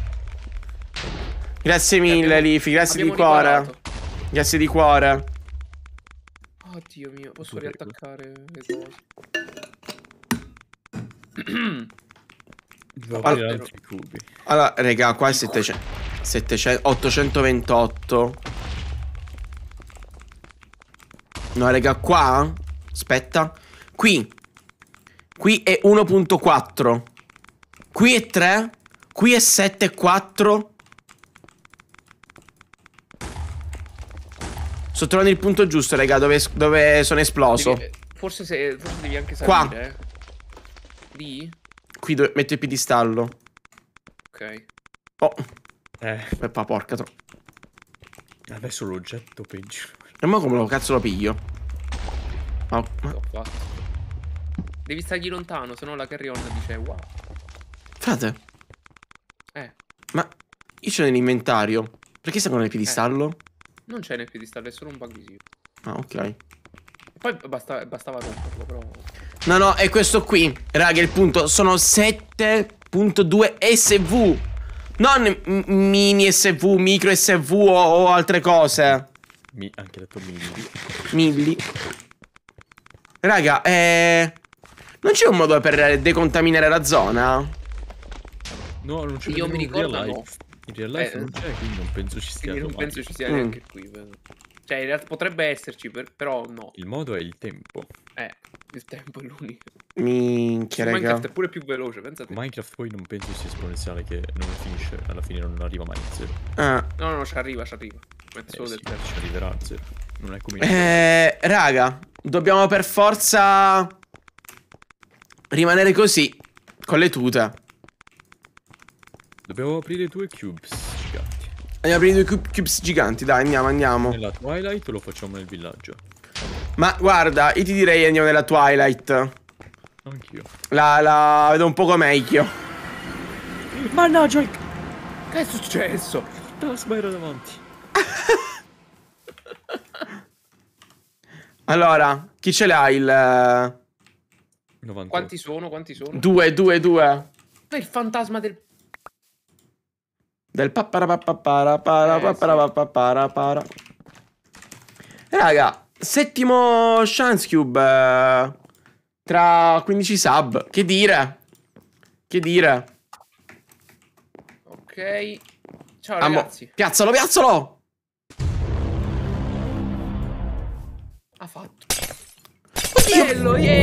Grazie mille, Lifi, grazie di cuore.
Riparato.
Grazie di cuore.
Oh Dio mio, posso
Prego.
riattaccare le cose.
Devo
Allora-
aprire altri cubi.
Allora, raga, qua è 700, 828. No, raga, qua. Aspetta. Qui è 1.4. Qui è 3. Qui è 7.4. Sto trovando il punto giusto, raga, dove sono esploso.
Forse devi anche
Qua.
salire. Lì?
Qui dove metto il piedistallo.
Ok.
Oh, Peppa, porca tro.
Adesso l'oggetto peggio.
E ma come lo cazzo lo piglio? Ma
L'ho fatto. Devi stargli lontano, sennò la carry on dice wow.
frate,
Eh,
ma io ce l'ho nell'inventario. Perché stanno nel piedistallo?
non c'è nel piedistallo, è solo un bug visivo.
Ah, ok.
Poi bastava romperlo, però.
No, è questo qui. Raga, il punto sono 7.2 SV. Non mini SV, micro SV o altre cose.
Anche detto milli.
Milli. Raga, non c'è un modo per decontaminare la zona?
No, non c'è
Io mi
nemmeno in
ricordo,
real
no.
life. In real life non c'è, quindi non penso ci stia
Quindi non
domani.
penso ci sia neanche qui. Cioè, in realtà potrebbe esserci, però no.
Il modo è il tempo.
Il tempo è l'unico.
Minchia,
Su
raga.
Minecraft è pure più veloce, pensate.
Minecraft poi non penso sia esponenziale che non finisce, alla fine non arriva mai a zero.
No, ci arriva. Mette solo del
Sì,
tempo.
ci arriverà a zero. Non è come
Raga, dobbiamo per forza rimanere così, con le tute.
Dobbiamo aprire 2 cubes giganti.
Andiamo a aprire 2 cubes giganti, dai, andiamo.
Nella Twilight o lo facciamo nel villaggio?
Ma guarda, io ti direi andiamo nella Twilight.
Anch'io.
La vedo un poco meglio.
Mannaggia,
Che è successo?
fantasma era davanti.
Allora, chi ce l'ha il
90.
Quanti sono?
2.
Ma il fantasma del.
Del papparapapparapara. Raga, settimo chance cube tra 15 sub. Che dire?
Ok. Ciao
Amo.
ragazzi.
Piazzalo.
Ha fatto.
Oddio.
Bello, yeah.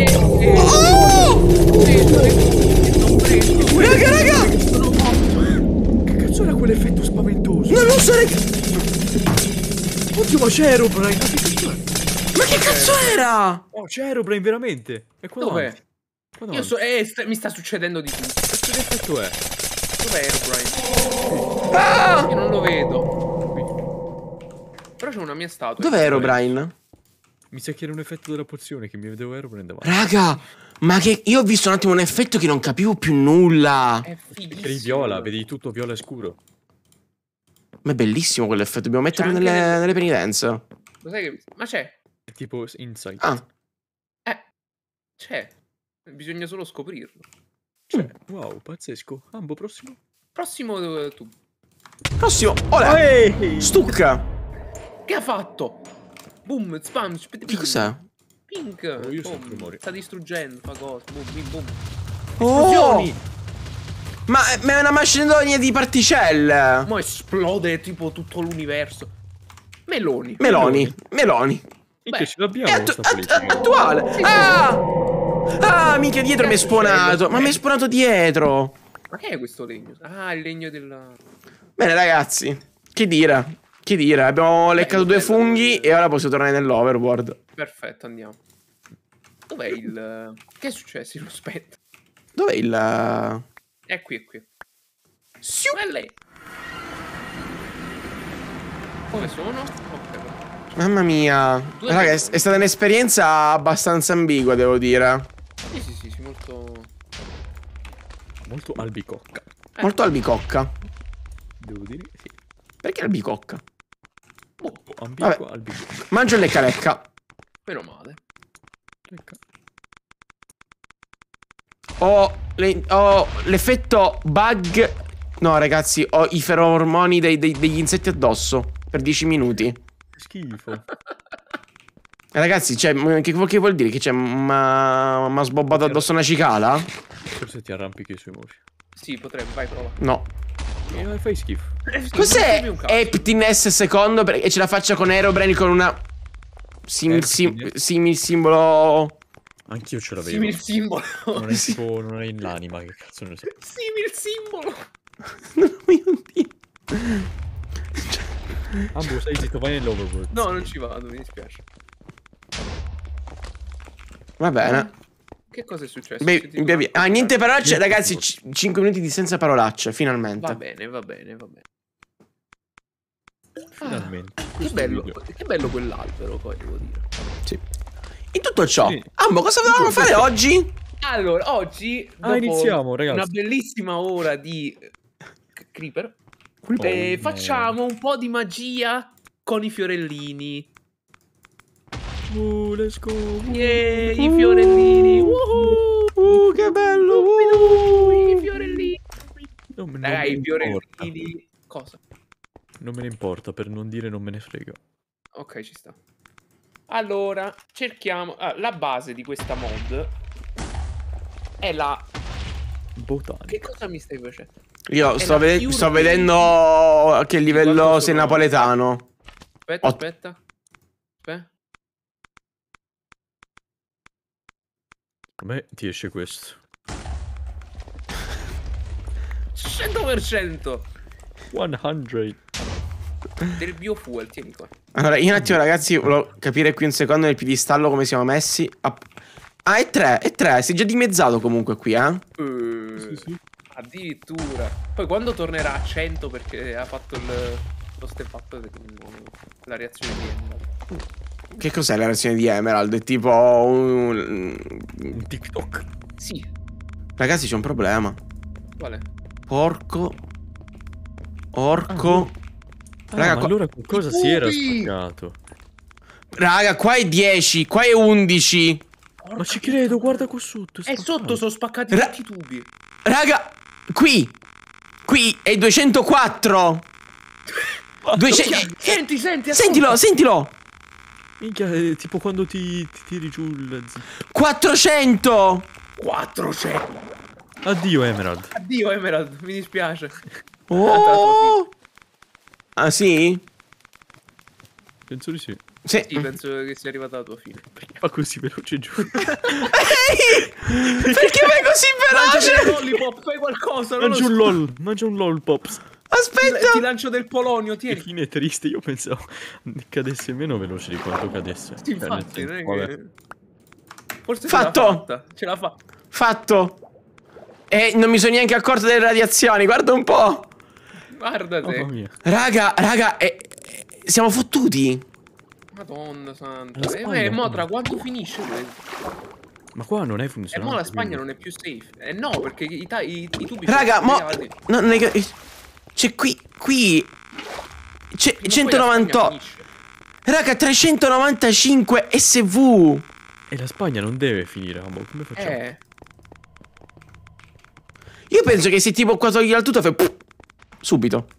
Raga.
Che cazzo era quell'effetto spaventoso?
Non lo so, raga.
Oddio, ma c'è Aerobrine!
Ma che cazzo era?
Oh, c'è Aerobrine veramente! È qua
Dov'è?
davanti. Qua
Io
davanti.
mi sta succedendo di tutto.
Che effetto è?
Dov'è Herobrine?
Ah!
Io non lo vedo. Però c'è una mia statua.
Dov'è Herobrine?
Mi sa che era un effetto della pozione che mi vedevo Herobrine davanti.
Raga, ma che... Io ho visto un attimo un effetto che non capivo più nulla.
È
Perché eri
fighissimo.
viola, vedi tutto viola scuro.
Ma è bellissimo quell'effetto, dobbiamo metterlo
anche
nelle penitenze.
Lo sai che... Ma c'è.
È tipo Insight.
Ah,
C'è. Bisogna solo scoprirlo.
Cioè, wow, pazzesco. Ambo, prossimo.
Prossimo tu.
prossimo. Olè, stucca.
Che ha fatto? Boom, spam,
Che cos'è?
Pink.
Oh, io
Boom.
sento rumori.
Sta distruggendo, fa cosa. Boom, boom, boom.
Oh,
Esplosioni.
ma è una macedonia di particelle.
Mo esplode tipo tutto l'universo. Meloni.
Meloni.
Minchia, ce
È
l'abbiamo questa politica.
attuale.
Sì, sì,
Ah, minchia, dietro mi è
Cazzo
spawnato.
c'è?
Ma mi è spawnato dietro.
Ma che è questo legno? Ah, il legno della...
Bene, ragazzi. Che dire? Che dire? Abbiamo leccato due
bello,
funghi
bello.
e ora possiamo tornare nell'overworld.
Perfetto, andiamo. Dov'è il... Che è successo? Non aspetta.
Dov'è il...
È qui, è qui.
Siu.
È lei. Come sono? Ok, va.
Mamma mia.
Due
Raga, è
secondi.
stata un'esperienza abbastanza ambigua, devo dire.
Sì, sì, sì, sì, molto...
Molto albicocca.
Molto albicocca.
Devo dire sì.
Perché albicocca?
Boh,
Ambigua,
Vabbè.
albicocca.
Mangio il lecca.
meno male.
Lecca.
Ho l'effetto bug. No, ragazzi, ho i feromoni degli insetti addosso. Per 10 minuti.
Che schifo.
Ragazzi, cioè, che vuol dire? Che c'è m'ha sbobbato addosso una cicala?
Forse ti arrampichi sui muri.
Sì, potrebbe, vai, prova.
No.
Fai schifo.
Cos'è
Non un cazzo.
Eptines secondo? E ce la faccia con Herobrine con una... simil simbolo...
Anch'io ce l'avevo.
Simil simbolo.
Non è tipo, non è in l'anima, che cazzo ne so.
Simil simbolo.
Non ho mai udito.
Ambo, stai zitto, vai nell'overworld.
No, non ci vado, mi dispiace.
Va bene.
Che cosa è successo?
Beh,
Sentito
via via. Ah, niente parolacce,
Niente
ragazzi. 5 minuti di senza parolacce, finalmente.
Va bene, va bene, va bene.
Finalmente.
Che bello, che bello quell'albero, poi devo dire.
Sì. In tutto ciò,
Sì.
Ambo, cosa dovevamo fare oggi?
Allora, oggi dopo
iniziamo, ragazzi.
una bellissima ora di Creeper,
Oh,
facciamo un po' di magia con i fiorellini.
Let's go.
Yeah, i fiorellini.
Che bello.
I fiorellini.
Non me
Dai, i
ne importa.
fiorellini. Cosa?
Non me ne importa, per non dire non me ne frega.
Ok, ci sta. Allora, cerchiamo... la base di questa mod è la...
Botanica.
Che cosa mi stai facendo?
Io
È
sto,
la
ved-
pure
sto
di-
vedendo a che livello
quanto
sei
sono-
napoletano.
Aspetta,
Ot-
aspetta. Aspetta.
A me ti esce questo.
100%
100.
del biofuel, tieni qua.
Allora, io un attimo, ragazzi, volevo capire qui un secondo nel piedistallo come siamo messi. Ah, è 3, è 3. Si è già dimezzato comunque qui, eh?
Sì.
Addirittura. Poi quando tornerà a 100 perché ha fatto lo step up la reazione di Emerald.
Che cos'è la reazione di Emerald? È tipo
Un TikTok.
Sì.
Ragazzi, c'è un problema.
Quale?
Porco. Orco. Raga,
Ma
qua...
allora qualcosa
I
si era
cubi!
spaccato.
Raga, qua è 10, qua è 11.
Ma ci credo, guarda qua sotto.
È sotto, sono spaccati
Ra-
tutti i tubi.
Raga, qui è 204. 200.
Senti, senti,
Sentilo, sentilo.
Minchia, è tipo quando ti tiri giù il
400.
400.
Addio Emerald.
Addio Emerald, mi dispiace.
Oh. Ah, sì?
Penso di sì.
Sì.
Sì, penso che sia arrivata la tua fine.
Perché va così veloce giù?
Ehi! Perché vai così
Mangia
veloce?
lollipop, fai qualcosa. Non lo
Mangia un
so.
LOL. Mangia un LOL Pops.
Aspetta.
Ti lancio del polonio,
Che
tieni.
fine triste, io pensavo cadesse meno veloce di quanto cadesse.
Sì,
Cioè, nel
infatti, non è
senso, vabbè.
che... Forse
Fatto.
ce l'ha fatta.
Fatto. E non mi sono neanche accorto delle radiazioni, guarda un po'.
Guarda te.
Mamma mia.
Raga, siamo fottuti.
Madonna santa.
La Spagna-
Mo tra quanto finisce questo?
Ma qua non è
E
funzionato.
mo la Spagna
quindi-
non è più safe. Eh no, perché i tubi
Raga,
sono
mo...
tagliati.
no, non è che... C'è qui... C'è
Prima o poi la Spagna
198...
finisce.
Raga, 395 SV.
E la Spagna non deve finire, amore. Come facciamo?
Io penso che se tipo qua togli la tuta fai... subito.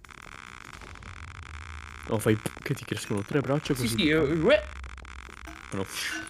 No, fai che ti crescono 3 braccia
Sì,
così.
sì,
No.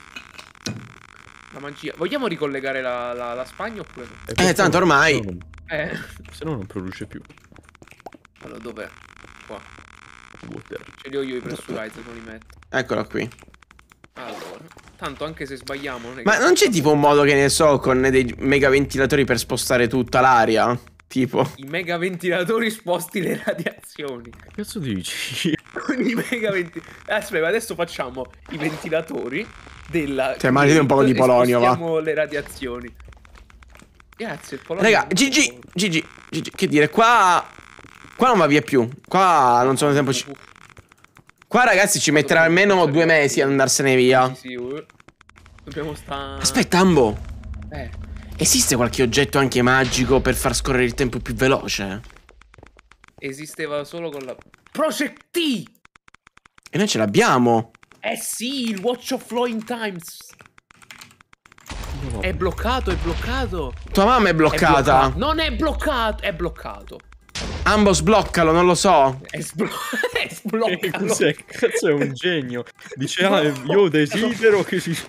la magia. Vogliamo ricollegare la Spagna oppure no?
E
tanto ormai-
Se no non,
Eh.
se no non produce più
Allora, dov'è? Qua.
water.
Ce li ho io i pressurizer, non li metto.
Eccola qui.
Allora. Tanto anche se sbagliamo non è
Ma
che...
non c'è tipo un modo, che ne so, con dei mega ventilatori per spostare tutta l'aria? Tipo...
I mega ventilatori sposti le radiazioni.
Che cazzo dici?
Con i mega ventilatori. Aspetta, adesso facciamo i ventilatori della...
Cioè, ma dite un po' di
e
polonio, va.
spostiamo le radiazioni. Grazie, il polonio...
Raga, GG, che dire, qua non va via più. Qua non sono tempo... Qua ragazzi ci metterà almeno 2 mesi ad andarsene via.
Sì, dobbiamo stare...
Aspetta, Ambo.
Eh.
Esiste qualche oggetto anche magico per far scorrere il tempo più veloce?
Esisteva solo con la... Project T!
E noi ce l'abbiamo.
Eh sì, il Watch of Flowing Times.
No,
È bloccato, è bloccato.
Tua mamma è
È
bloccata.
bloccato. Non è bloccato, è bloccato.
Ambo, sbloccalo, non lo so.
È
Che
sbloccalo.
cos'è? Che cazzo è un genio? Dice, io desidero che si...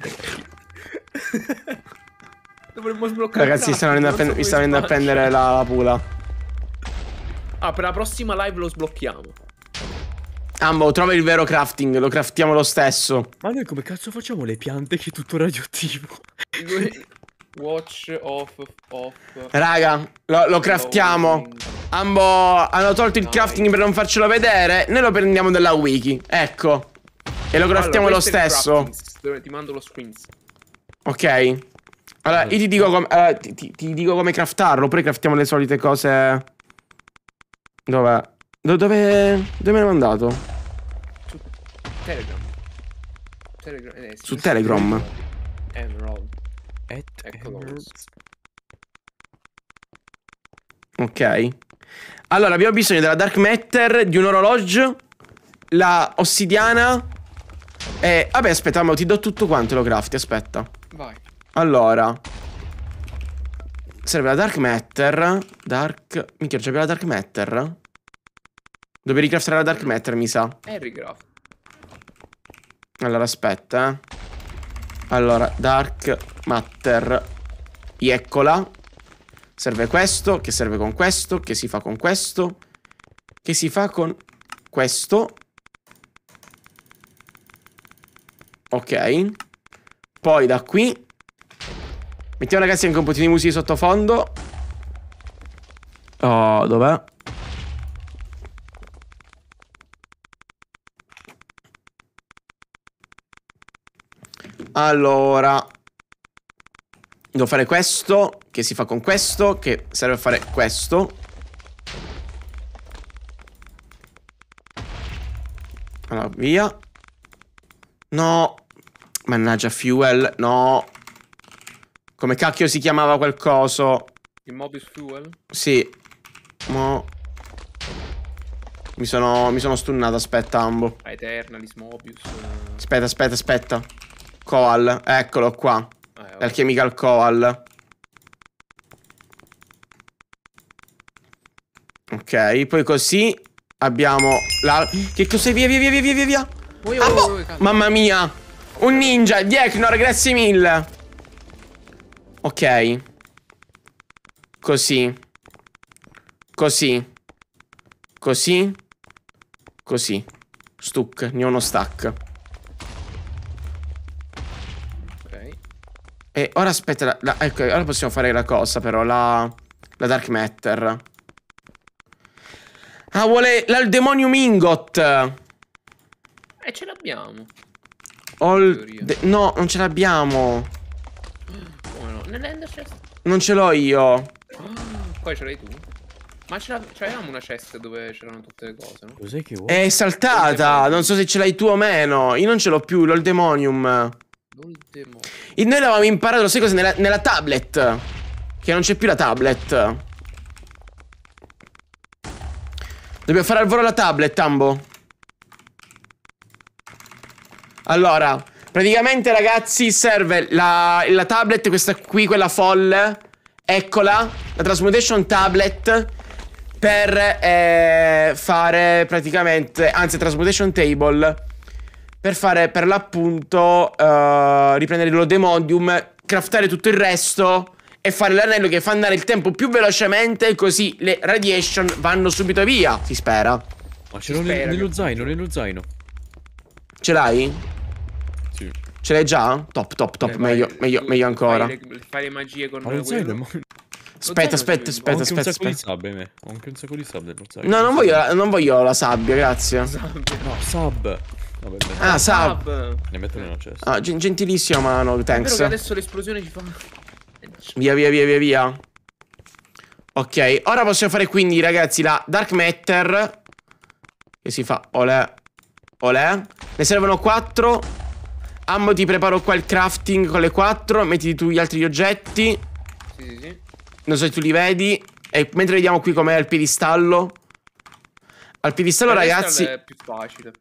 Dovremmo sbloccare.
Ragazzi,
il traffico,
mi stanno venendo a prendere la pula.
Ah, per la prossima live lo sblocchiamo.
Ambo, trova il vero crafting, lo craftiamo lo stesso.
Ma noi come cazzo facciamo le piante che è tutto radioattivo?
Watch off.
Raga, lo craftiamo. Ambo, hanno tolto il crafting per non farcelo vedere. Noi lo prendiamo dalla wiki. Ecco. E lo craftiamo
Allora,
lo
questo è il
stesso.
crafting. Ti mando lo screens.
Ok. Allora, io ti dico come ti dico come craftarlo. Oppure craftiamo le solite cose. Dov'è? Dove me l'hai mandato?
Su Telegram. Sì,
Su Telegram.
Emerald.
Eccolo.
Ok. Allora, abbiamo bisogno della Dark Matter, di un orologio, la ossidiana. E vabbè, aspetta, ma ti do tutto quanto lo crafti, aspetta.
Vai.
Allora, serve la Dark Matter. Minchia, c'è la Dark Matter? Devi ricraftare la Dark Matter, mi sa.
Rigraph.
Allora, aspetta, Allora, Dark Matter. Eccola. Serve questo, che serve con questo, che si fa con questo, che si fa con questo. Ok. Poi da qui mettiamo ragazzi anche un po' di musica di sottofondo. Oh, dov'è? Allora, devo fare questo, che si fa con questo, che serve a fare questo. Allora, via. No. Mannaggia, fuel, no. Come cacchio si chiamava quel coso?
Il Mobius Fuel?
Sì. Mo. Mi sono stunnato, aspetta, Ambo.
Eternalis, Mobius.
Aspetta. Coal, eccolo qua. Alchemical Coal. Ok, poi così abbiamo la... Che cos'è? Via. Ambo! Mamma mia! Un ninja, Dieknor, grazie mille. Ok. Così. Stuck, ne ho uno stack.
Ok.
E ora aspetta, ecco, ora possiamo fare la cosa però, la Dark Matter. Ah, vuole il Demonium Ingot.
Ce l'abbiamo.
No, non ce l'abbiamo.
Come no? Nell'Ender Chest.
Non ce l'ho io.
Poi ce l'hai tu. Ma c'avevamo una chest dove c'erano tutte le cose, no?
Cos'è che vuoi?
È saltata. Non so se ce l'hai tu o meno. Io non ce l'ho più, l'ho il demonium.
L'ultimo.
Noi l'avevamo imparato, sai cosa? Nella tablet. Che non c'è più la tablet. Dobbiamo fare al volo la tablet, Tambo. Allora, praticamente ragazzi serve la tablet, questa qui, quella folle. Eccola, la Transmutation Tablet. Per fare praticamente, anzi Transmutation Table. Per fare per l'appunto riprendere lo Demodium, craftare tutto il resto e fare l'anello che fa andare il tempo più velocemente, così le radiation vanno subito via, si spera.
Ma ce l'ho nello zaino, nello zaino.
Ce l'hai?
Sì.
Ce l'hai già? Top, top, top, meglio ancora.
Fai le magie con
Ma lo zaino
quello.
Aspetta.
Ho anche un sacco di sub, Ho anche un sacco di sub dello zaino.
No, non voglio la sabbia, grazie.
No, sub. Vabbè,
Ah, sub.
ne metto nella cesta.
Ah, gentilissima mano,
Spero
thanks.
che adesso l'esplosione ci fa.
Via. Ok, ora possiamo fare quindi, ragazzi, la Dark Matter. Che si fa, olè. Ne servono 4. Ammo, ti preparo qua il crafting con le 4. Mettiti tu gli altri oggetti.
Sì.
Non so se tu li vedi. E mentre vediamo qui com'è il piedistallo. Al piedistallo, ragazzi,
è più facile.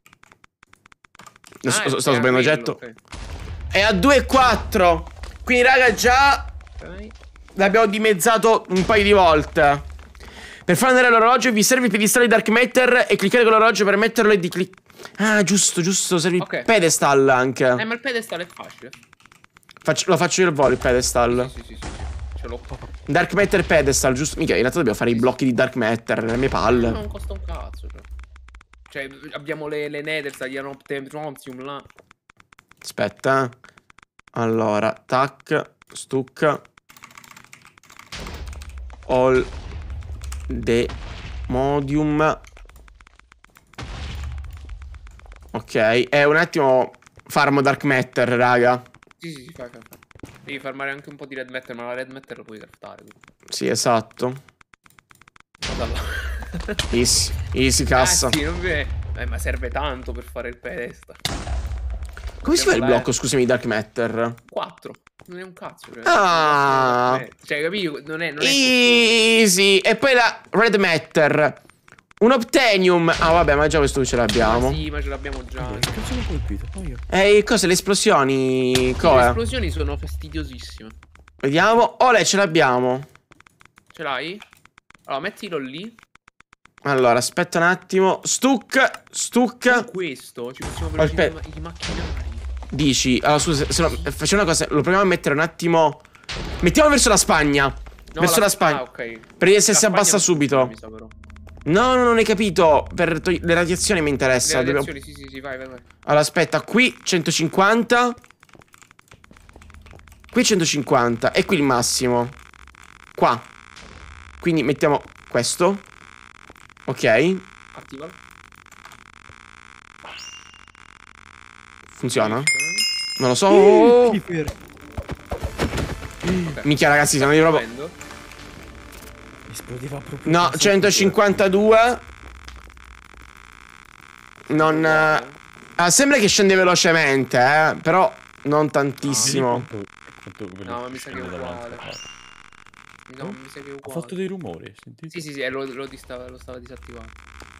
sto sbagliando oggetto.
Okay.
È a 2,4. Quindi, raga, già l'abbiamo dimezzato un paio di volte. Per fare andare l'orologio vi serve il piedistallo di Dark Matter. E cliccare con l'orologio per metterlo e di cliccare. Ah, giusto, serve il pedestal anche.
Ma il pedestal è facile.
Lo faccio io al volo il pedestal.
Sì. Ce l'ho.
Dark Matter pedestal, giusto? Mica, in realtà dobbiamo fare i blocchi di Dark Matter, le mie palle.
Non costa un cazzo, cioè abbiamo le nether, gli Anoptemrontium là.
Aspetta. Allora, tac, stuc. All Demodium. Ok, un attimo farmo Dark Matter, raga.
Sì, fai. Devi farmare anche un po' di red matter, ma la red matter lo puoi craftare.
Sì, esatto.
Guarda là.
Easy cassa.
Sì, ma serve tanto per fare il pedestal.
Come si fa il blocco, scusami, Dark Matter?
4. Non è un cazzo. Cioè, capito? Non è
easy. E poi la red matter. Un Obtenium. Ah, vabbè, ma già questo ce l'abbiamo.
Sì, ma ce l'abbiamo già.
Che cazzo l'ho colpito?
Cose? Le esplosioni? Come?
Le esplosioni sono fastidiosissime.
Vediamo. Olè, ce l'abbiamo.
Ce l'hai? Allora, mettilo lì.
Allora, aspetta un attimo. Stuc.
Con questo ci possiamo velocizzare i macchinari.
Dici? Allora, scusa, se no, facciamo una cosa. Lo proviamo a mettere un attimo. Mettiamo verso la Spagna. Verso la Spagna.
Ah, ok.
Per vedere se si abbassa subito.
Mi sa, però.
No, non hai capito. Per le radiazioni mi interessa.
Le radiazioni, sì, vai.
Allora, aspetta, qui 150. Qui 150. E qui il massimo. Qua. Quindi mettiamo questo. Ok.
Attivalo.
Funziona? Non lo so.
Okay.
Minchia, ragazzi, siamo di proprio.
Esplodeva proprio.
No, 152. Non. Sembra che scende velocemente, però non tantissimo.
No, ma mi sa che è uguale. No, mi sa che è uguale.
Ha fatto dei rumori, sentite?
Sì, lo stava disattivando.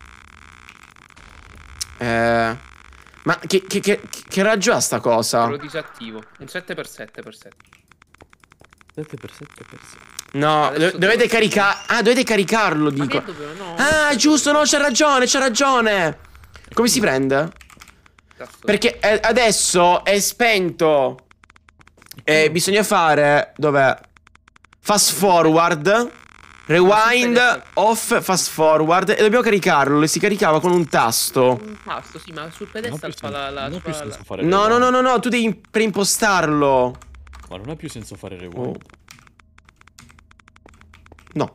Ma che raggio ha sta cosa?
Lo disattivo. Un 7x7x7.
7x7x7.
No, dovete caricare. Ah, dovete caricarlo, dico.
No,
Ah, giusto, no, c'ha ragione. Come si prende? Perché adesso è spento. E bisogna fare. Dov'è? Fast forward. Rewind, off, fast forward. E dobbiamo caricarlo. E si caricava con un tasto.
Un tasto, sì, ma sul pedestal fa la.
Non ha più senso fare
No, tu devi preimpostarlo.
Ma non ha più senso fare rewind.
No.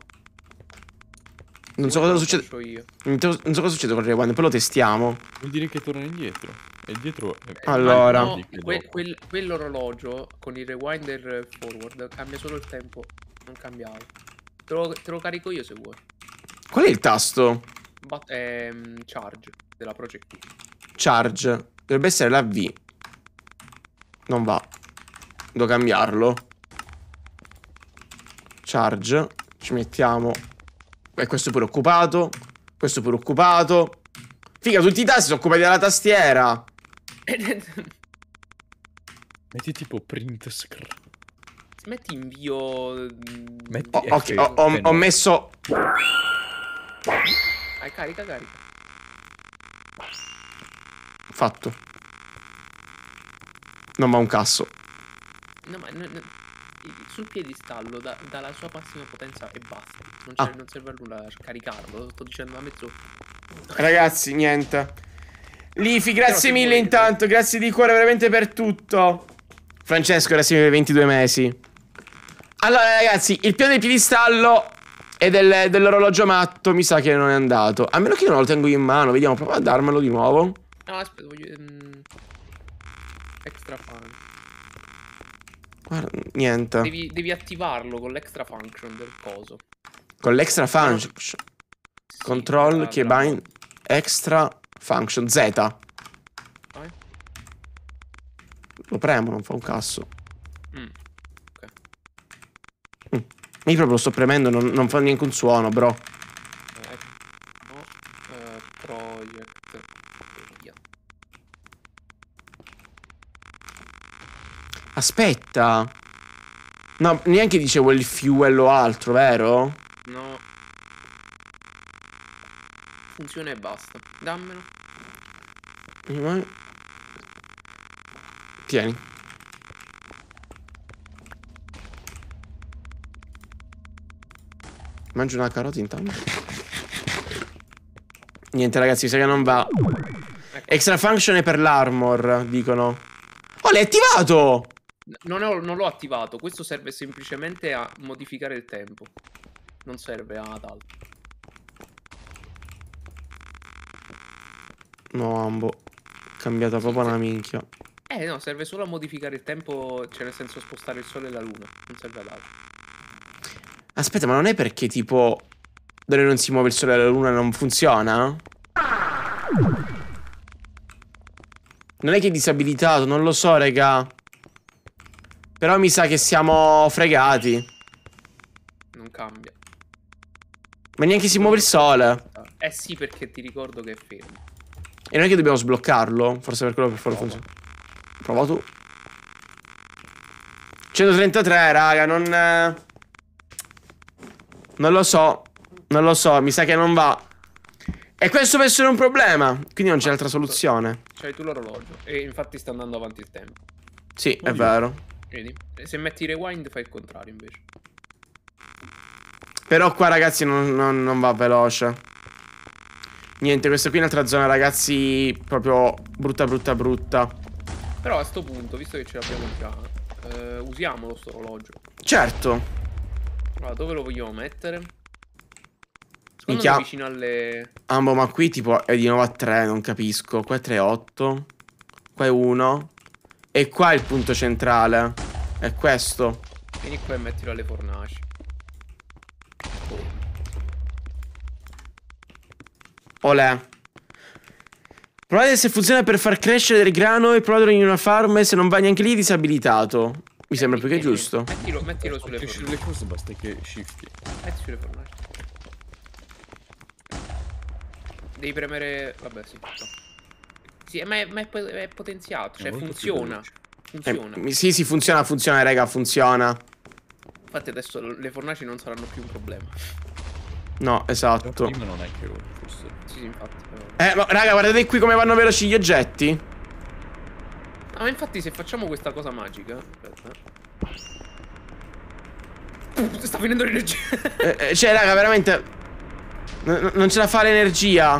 Non so cosa succede. Non so cosa succede con il rewind, poi lo testiamo.
Vuol dire che torna indietro. E dietro...
Allora.
No, quell'orologio con il rewinder forward cambia solo il tempo, non cambiava. Te lo carico io se vuoi.
Qual è il tasto?
Charge della Project.
Charge. Dovrebbe essere la V. Non va. Devo cambiarlo. Charge. Ci mettiamo. E questo è pure occupato. Questo è pure occupato. Figa, tutti i tasti sono occupati dalla tastiera.
Metti tipo print screen.
Metti invio.
Metti
Ok,
F,
ho messo.
Carica.
Fatto. Non va un cazzo.
No, ma sul piedistallo dalla sua massima potenza e basta. Non serve a nulla caricarlo. Lo sto dicendo a mezzo.
Ragazzi, niente. Lifi, grazie
Però,
mille
volete...
intanto. Grazie di cuore veramente per tutto. Francesco, grazie per 22 mesi. Allora, ragazzi, il piano del piedistallo e dell'orologio matto mi sa che non è andato. A meno che io non lo tengo in mano. Vediamo, prova a darmelo di nuovo.
No, aspetta, voglio. Extra function.
Guarda, niente.
Devi attivarlo con l'extra function del coso.
Con l'extra function.
Sì,
Control che bind extra function Z.
Vai.
Lo premo, non fa un cazzo.
Ok.
Io proprio lo sto premendo, non fa neanche un suono, bro.
No. Project. Via.
Aspetta. No, neanche dicevo il fuel o altro, vero?
No. Funziona e basta. Dammelo.
Tieni. Mangio una carota intanto. Niente, ragazzi, mi sa che non va.
Ecco.
Extra function è per l'armor, dicono. Oh, l'hai attivato!
Non l'ho attivato. Questo serve semplicemente a modificare il tempo. Non serve ad altro.
No, ambo. Cambiata proprio una minchia.
No, serve solo a modificare il tempo. Cioè, nel senso, spostare il sole e la luna. Non serve ad altro.
Aspetta, ma non è perché tipo dove non si muove il sole e la luna non funziona? Non è che è disabilitato, non lo so, raga. Però mi sa che siamo fregati.
Non cambia.
Ma neanche si muove il sole.
Sì, perché ti ricordo che è fermo.
E non è che dobbiamo sbloccarlo? Forse per quello che farlo funzionare. Prova tu. 133, raga, non lo so. Non lo so, mi sa che non va. E questo può essere un problema. Quindi non c'è altra soluzione.
C'hai tu l'orologio. E infatti sta andando avanti il tempo.
Sì, è vero.
Vedi? Se metti rewind fai il contrario invece.
Però qua, ragazzi, non va veloce. Niente, questa qui è un'altra zona, ragazzi. Proprio brutta.
Però a sto punto, visto che ce l'abbiamo già, usiamolo sto orologio.
Certo.
Allora, dove lo vogliamo mettere? Secondo
Minchia.
me vicino alle...
Ambo, ma qui tipo è di nuovo a 3, non capisco. Qua è 3, 8. Qua è 1. E qua è il punto centrale. È questo.
Vieni qua e mettilo alle fornaci.
Olè. Provate se funziona per far crescere del grano e provatelo in una farm. Se non va neanche lì è disabilitato. Mi sembra più che giusto.
Mettilo sulle
Crescere
fornaci.
le cose basta che shifti.
Metti sulle fornaci. Devi premere... Vabbè, sì. No. Sì, ma è potenziato. Cioè, funziona. Funziona.
Sì, funziona, raga, funziona.
Infatti adesso le fornaci non saranno più un problema.
No, esatto.
Prima non è che forse.
Sì, infatti.
Ma raga, guardate qui come vanno veloci gli oggetti.
Ma infatti se facciamo questa cosa magica... Aspetta. Sta finendo l'energia.
Cioè, raga, veramente non ce la fa l'energia.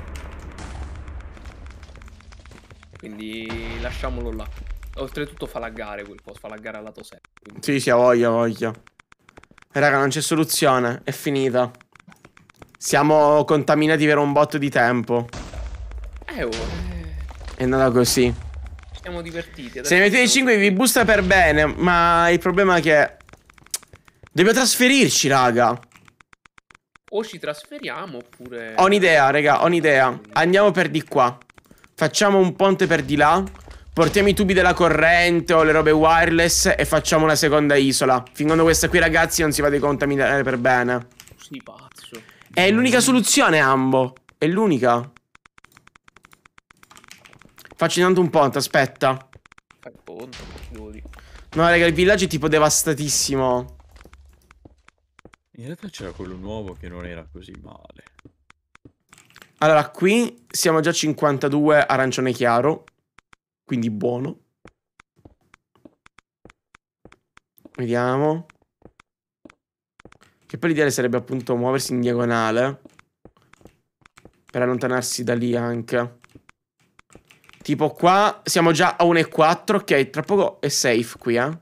Quindi lasciamolo là. Oltretutto fa laggare quel coso, fa laggare al lato 7. Quindi...
Sì, ha voglia. Raga, non c'è soluzione, è finita. Siamo contaminati per un botto di tempo. È andata così.
Ci siamo divertiti.
Se ne mettete 5 vi busta per bene. Ma il problema è che dobbiamo trasferirci, raga.
O ci trasferiamo oppure...
Ho un'idea, raga, ho un'idea. Andiamo per di qua. Facciamo un ponte per di là. Portiamo i tubi della corrente o le robe wireless e facciamo una seconda isola. Fin quando questa qui, ragazzi, non si va a decontaminare per bene.
Sì, pazzo.
È l'unica soluzione, Ambo. È l'unica. Faccio intanto un ponte, aspetta.
Fai conto, devo dire.
No, raga, il villaggio è tipo devastatissimo.
In realtà c'era quello nuovo che non era così male.
Allora, qui siamo già a 52 arancione chiaro. Quindi buono. Vediamo. Che poi l'ideale sarebbe appunto muoversi in diagonale. Per allontanarsi da lì anche. Tipo qua siamo già a 1,4. Ok, tra poco è safe qui, eh.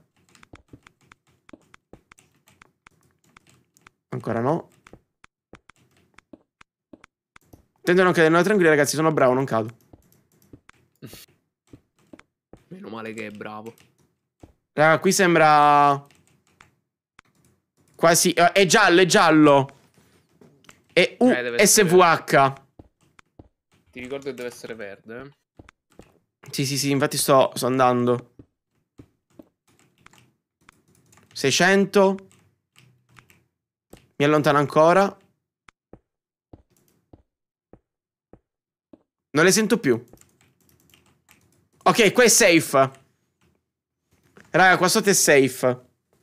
Ancora no. Tendo a non cadere. No, tranquilli ragazzi, sono bravo, non cado.
Meno male che è bravo.
Raga, qui sembra quasi... è giallo, è giallo. È
deve
SVH.
Ti ricordo che deve essere verde, eh?
Sì, sì, sì, infatti sto andando. 600. Mi allontano ancora. Non le sento più. Ok, qua è safe. Raga, qua sotto è safe.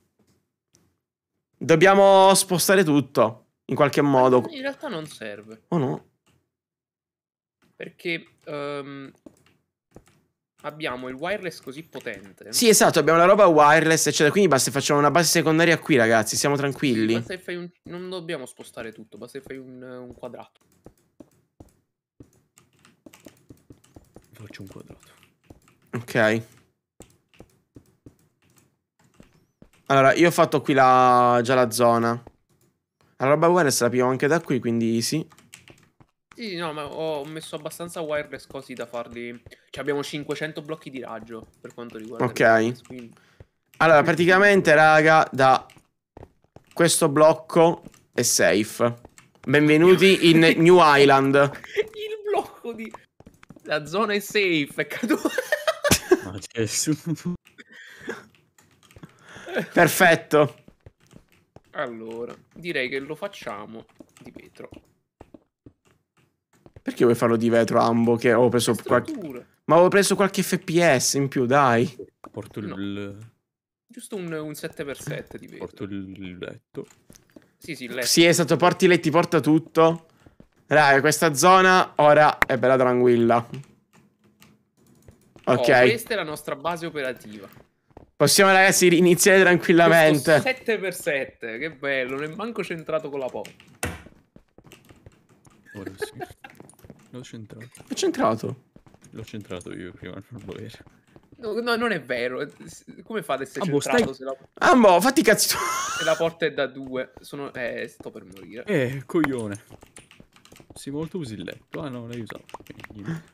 Dobbiamo spostare tutto. In qualche modo.
In realtà non serve.
Oh no.
Perché abbiamo il wireless così potente.
Sì, esatto, abbiamo la roba wireless, eccetera. Quindi basta che facciamo una base secondaria qui, ragazzi. Siamo tranquilli.
Sì, basta che fai non dobbiamo spostare tutto, basta che fai un quadrato.
Faccio un quadrato.
Ok. Allora, io ho fatto qui già la zona. La roba wireless la pigliamo anche da qui, quindi easy.
Sì, no, ma ho messo abbastanza wireless così da farli... Cioè abbiamo 500 blocchi di raggio per quanto riguarda
Ok.
il wireless, quindi...
Allora, praticamente, raga, da questo blocco è safe. Benvenuti in New Island.
Il blocco di... La zona è safe, è caduto.
Ma Gesù.
Perfetto.
Allora, direi che lo facciamo di vetro.
Perché vuoi farlo di vetro, Ambo? Che ho preso qualche...
Strutture.
Ma avevo preso qualche FPS in più, dai.
Porto
No.
il...
Giusto un 7x7 di vetro.
Porto il letto.
Sì, sì, il letto.
Sì, esatto, porti i letti, porta tutto. Raga, questa zona ora è bella tranquilla. Ok.
Questa è la nostra base operativa.
Possiamo, ragazzi, iniziare tranquillamente.
7x7, che bello, non è manco centrato con la porta.
Ora sì. L'ho centrato.
È centrato.
L'ho centrato io prima, non lo era.
No, non è vero. Come fate a essere
boh,
centrato
Ambo, fatti i cazzi tu.
se la porta è da 2? Sto per morire.
Coglione. Sì, molto usi il letto. Ah no, l'hai usato. Quindi...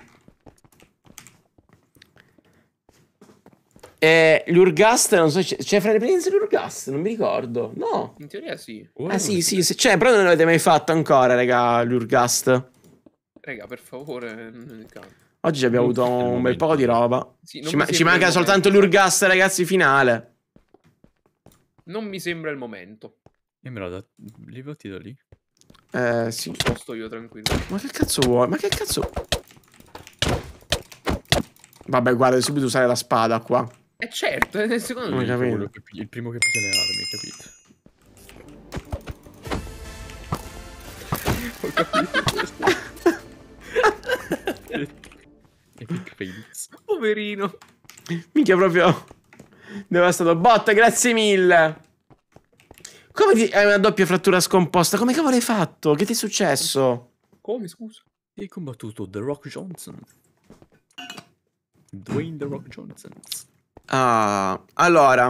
L'Urgast, non so, c'è fra le presenze l'Urgast, non mi ricordo. No.
In teoria sì.
Ah sì, sì, c'è, però non l'avete mai fatto ancora, raga, l'Urgast.
Raga, per favore.
Oggi abbiamo avuto un bel po' di roba.
Sì,
ci manca soltanto l'Urgast, ragazzi, finale.
Non mi sembra il momento.
E me l'ha levati da lì.
Sì.
Sposto io, tranquillo.
Ma che cazzo vuoi? Ma che cazzo... Vabbè, guarda, subito usare la spada qua.
Certo, secondo
Non
me.
capito.
Il primo che piglia le armi, capito? Ho capito. Epic fails.
Poverino.
Minchia, proprio devastato. Botta, grazie mille. Come ti... Hai una doppia frattura scomposta? Come cavolo hai fatto? Che ti è successo?
Come, scusa?
Hai combattuto The Rock Johnson. Dwayne The Rock Johnson.
Ah, allora.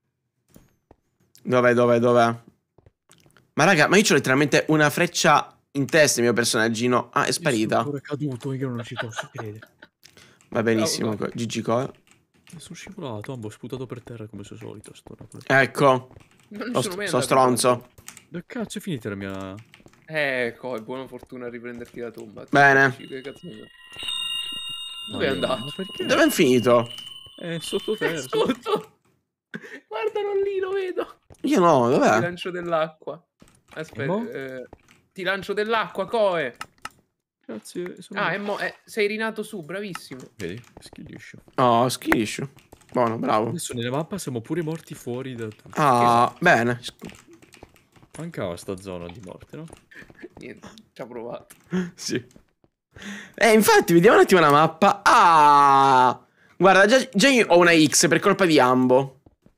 Dov'è? Ma raga, ma io c'ho letteralmente una freccia in testa il mio personaggino. Ah, è
Io sono
sparita.
ancora caduto, io non ci posso credere.
Va benissimo.
No.
GG Core.
Sono scivolato, ho sputato per terra come suo solito.
Ecco.
Non ci sono mai
Sto
andato.
stronzo.
Dove cazzo è finita la mia...
Ecco, è buona fortuna a riprenderti la tomba.
Bene.
Che cazzo è? Dove è andato?
Ma perché?
Dove è finito?
È sottoterra.
Sotto. Guardalo lì, lo vedo.
Io no,
Ti
dov'è?
lancio dell'acqua. Aspetta,
mo?
ti lancio dell'acqua, Coe.
Grazie.
Ah, sei rinato su, bravissimo.
Vedi? Schilliscio.
Oh, schifo. Buono, bravo.
Adesso nella mappa siamo pure morti fuori da tutto.
Ah, bene.
Mancava sta zona di morte, no?
Niente, ci ha provato.
Sì. Infatti, vediamo un attimo la mappa. Ah! Guarda, già io ho una X per colpa di Ambo.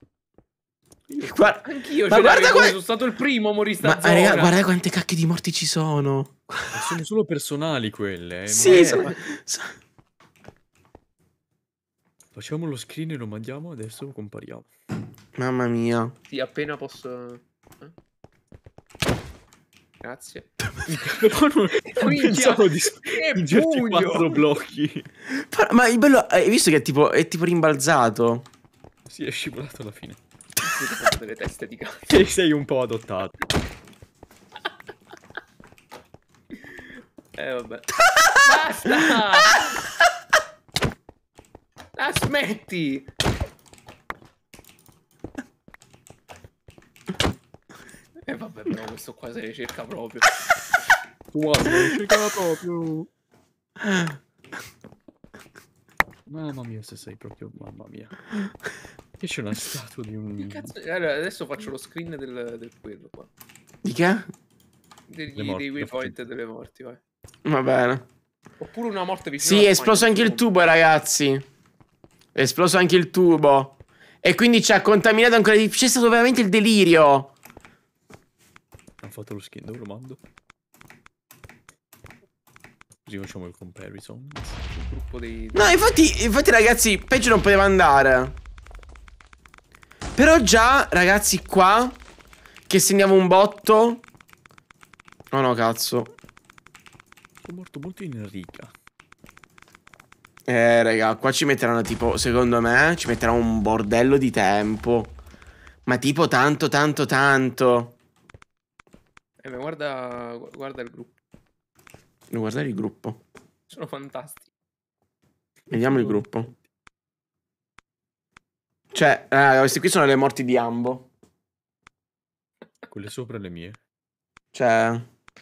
Anch'io,
ma guarda
sono stato il primo a morire sta
Ma
zona.
raga, guarda quante cacche di morti ci sono.
Ma sono solo personali quelle.
Sì,
ma... Facciamo lo screen e lo mandiamo, adesso compariamo.
Mamma mia.
Sì, appena posso... Grazie.
Però non pensavo di
Che
spingerti
pugno!
4 blocchi.
Ma il bello, hai visto che è tipo rimbalzato?
Sì, è scivolato alla fine.
Siete fatto delle teste di cazzo.
E sei un po' adottato.
Vabbè. Basta! La smetti! Vabbè, però questo qua se ne cerca proprio.
Guarda, non cercava proprio. Mamma mia, se sei proprio... Mamma mia. Che c'è una statua di un...
Che cazzo... Allora, adesso faccio lo screen del quello qua.
Di che?
Dei waypoint e delle morti, vai.
Va bene.
Oppure una morte vicino
Sì, è
alla
esploso
Spagna,
anche il tubo, ragazzi. È esploso anche il tubo. E quindi ci ha contaminato ancora di più. C'è stato veramente il delirio.
Hanno fatto lo skin, dove lo mando? Così facciamo il comparison.
Il gruppo dei...
No, infatti ragazzi, peggio non poteva andare. Però già, ragazzi, qua che segniamo un botto. Oh no, cazzo.
Sono morto molto in riga.
Raga, qua ci metteranno tipo, secondo me, ci metteranno un bordello di tempo. Ma tipo tanto.
Ma guarda il gruppo.
Devo guardare il gruppo.
Sono fantastici.
Vediamo il gruppo. Cioè, raga, queste qui sono le morti di Ambo.
Quelle sopra le mie.
Cioè...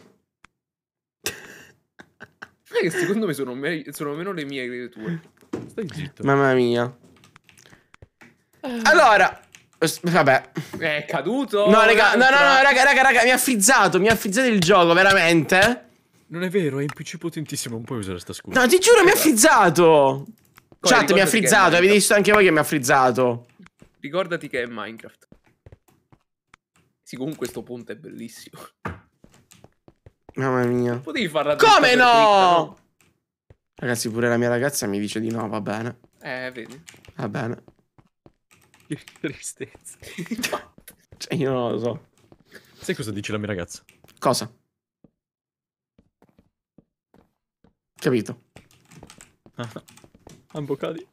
Che secondo me sono meno le mie che le tue.
Stai zitto.
Mamma mia. Allora... Vabbè.
È caduto.
No, raga, raga, mi ha frizzato il gioco, veramente.
Non è vero, è in PC potentissimo, non puoi usare sta scusa.
No, ti giuro, mi ha frizzato. Chat, mi ha
ricordati che è
frizzato, avete visto anche voi che mi ha frizzato.
Ricordati che è Minecraft. Sì, comunque sto ponte è bellissimo.
Mamma mia.
Potevi farla
Come
dritta per
no?
dritta, no?
Ragazzi, pure la mia ragazza mi dice di no, va bene.
Vedi.
Va bene.
Che tristezza.
Cioè, io non lo so.
Sai cosa dice la mia ragazza?
Cosa? Capito.
Ambocadi.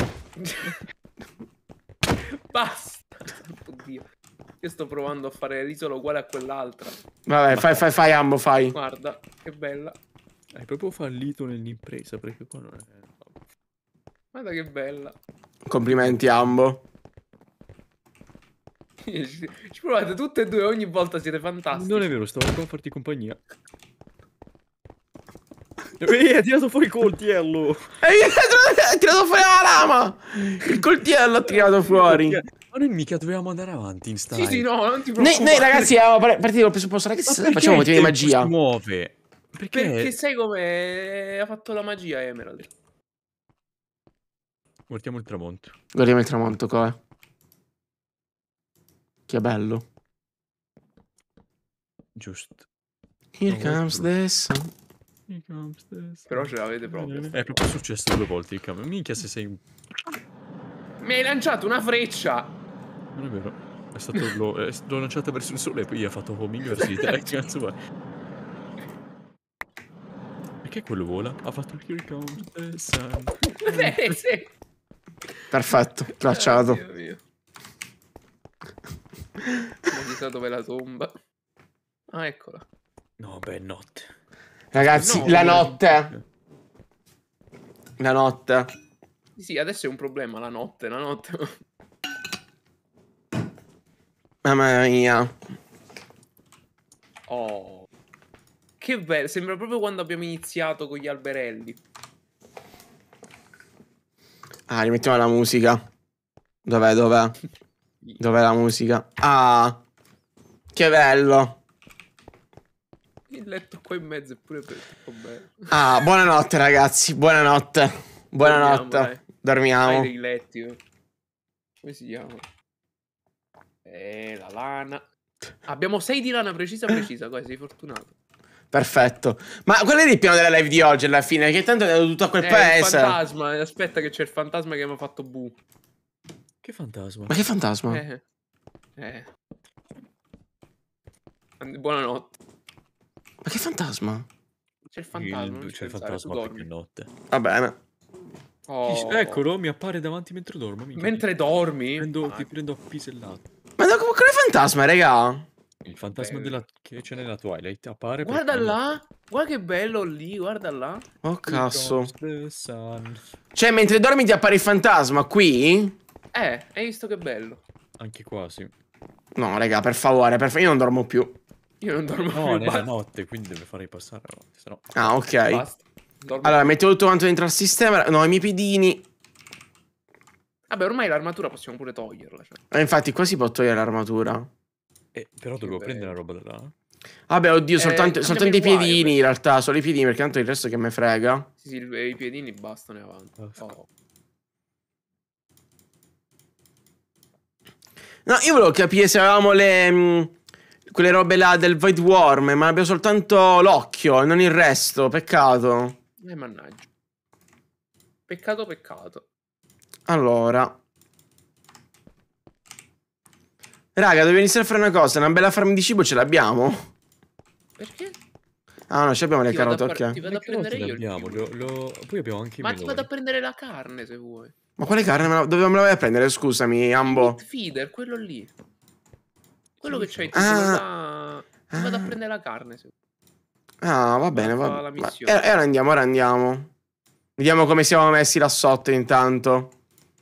Basta. Oddio. Io sto provando a fare l'isola uguale a quell'altra.
Vabbè, fai, Ambo, fai.
Guarda, che bella.
Hai proprio fallito nell'impresa, perché qua non è...
Guarda che bella.
Complimenti, Ambo.
Ci provate tutte e due, ogni volta siete fantastici.
Non è vero, stavo qua a farti compagnia. Ha tirato fuori il coltello.
Ha tirato fuori la lama. Il coltello ha tirato fuori.
Ma noi mica dovevamo andare avanti in
Sì, sì, no, non ti preoccupare.
Noi ragazzi, eravamo partiti col presupposto, ragazzi, facciamo motivi di magia.
Si muove.
Perché sai come ha fatto la magia Emerald?
Guardiamo il tramonto.
Guardiamo il tramonto, Coe. Che bello.
Giusto.
Here comes the sun.
Però ce l'avete proprio.
È proprio successo 2 volte il cambio. Minchia se sei...
Mi hai lanciato una freccia.
Non è vero. È stato l'ho lanciata verso il sole e poi ha fatto homing verso di te. Che cazzo vuoi? Perché quello vola? Ha fatto Here comes the sun.
Sì.
Perfetto, tracciato.
Dio mio. Ma chissà dove la tomba. Ah, eccola.
No, beh, notte.
Ragazzi,
No,
la notte. La notte.
Sì, adesso è un problema la notte, la notte.
Mamma mia.
Oh. Che bello, sembra proprio quando abbiamo iniziato con gli alberelli.
Ah, rimettiamo la musica. Dov'è, dov'è? Dov'è la musica? Ah, che bello.
Il letto qua in mezzo è pure troppo bello.
Ah, buonanotte ragazzi, buonanotte. Buonanotte.
Hai
Dormiamo.
dei letti. Come si chiama? La lana. Abbiamo 6 di lana precisa, guarda, sei fortunato.
Perfetto. Ma qual è il piano della live di oggi alla fine? Che tanto è andato tutto a quel
Il
paese.
fantasma, aspetta che c'è il fantasma che mi ha fatto bu.
Che fantasma.
Ma che fantasma?
Buonanotte.
Ma che fantasma?
C'è il fantasma, non ci
C'è il
pensare, tu
fantasma perché è
dormi.
notte.
Va bene.
Oh.
Eccolo, mi appare davanti mentre dormo. Minchia.
Mentre dormi?
Ti prendo a pisellato.
Ma quale fantasma, raga?
Il fantasma
Bello.
che c'è nella Twilight appare
Guarda
perché è
là,
notte.
guarda che bello lì, guarda là.
Oh cazzo.
Here comes the sun.
Cioè, mentre dormi ti appare il fantasma qui?
Hai visto che bello?
Anche qua, sì.
No, raga, per favore, io non dormo più.
Io non dormo
No,
più,
nella
basta.
notte, quindi deve farei passare la notte, sennò...
Ah, ok.
Basta. Dormo
Allora,
più.
metto tutto quanto dentro al sistema. No, i miei piedini.
Vabbè, ormai l'armatura possiamo pure toglierla. Cioè.
Infatti, qua si può togliere l'armatura.
Però dovevo
bello.
prendere la roba da là.
Vabbè, oddio, soltanto
cambiamo
i
il
piedini,
wire.
in realtà. Solo i piedini, perché tanto il resto che me frega.
Sì, i piedini bastano e avanti. Oh.
No, io volevo capire se avevamo quelle robe là del Void Worm, ma abbiamo soltanto l'occhio e non il resto. Peccato.
Mannaggia. Peccato, peccato.
Allora. Raga, devo iniziare a fare una cosa. Una bella farm di cibo ce l'abbiamo?
Perché?
Ah, no, ci abbiamo le
Ti vado
carote, ok.
Ti vado a prendere io il
abbiamo,
cibo.
poi abbiamo anche i
Ma ti vado
meloni.
a prendere la carne se vuoi.
Ma quale carne? Dove me la vai a prendere? Scusami, Ambo.
Meat feeder, quello lì. Quello che c'hai tu,
Ah.
quello là. Ti vado a prendere la carne se vuoi.
Ah, va bene,
fa
va
la
bene.
missione.
Ora andiamo, ora andiamo. Vediamo come siamo messi là sotto intanto.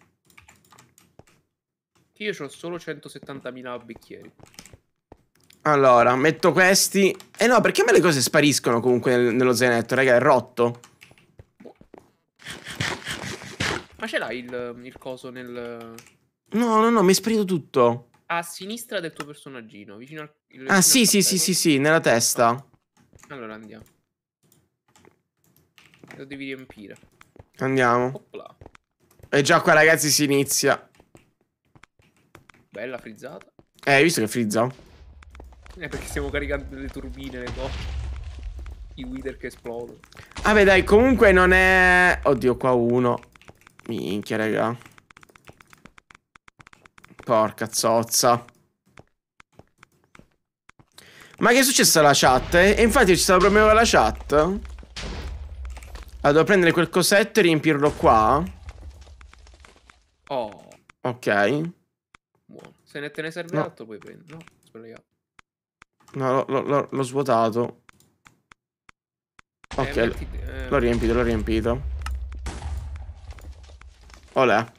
Io ho solo 170.000 bicchieri.
Allora, metto questi. Eh no, perché a me le cose spariscono comunque nello zainetto, raga, è rotto.
Ma ce l'hai il coso nel...
No, mi è sparito tutto.
A sinistra del tuo personaggino, vicino al...
Ah, sì,
vicino al cappello.
sì, nella testa.
Allora andiamo. Lo devi riempire.
Andiamo.
Opla.
E già qua, ragazzi, si inizia.
Bella frizzata.
Hai visto che frizza?
Perché stiamo caricando le turbine, le cose. I wither che esplodono.
Vabbè, dai, comunque non è... Oddio, qua uno. Minchia, raga. Porca zozza. Ma che è successo alla chat? E infatti c'è stato problema con la chat. Allora, devo prendere quel cosetto e riempirlo qua.
Oh,
Ok.
buono. Se ne te ne serve
No.
altro puoi prendere. No, sbagliato.
No, l'ho svuotato. Ok, l'ho riempito. Olè.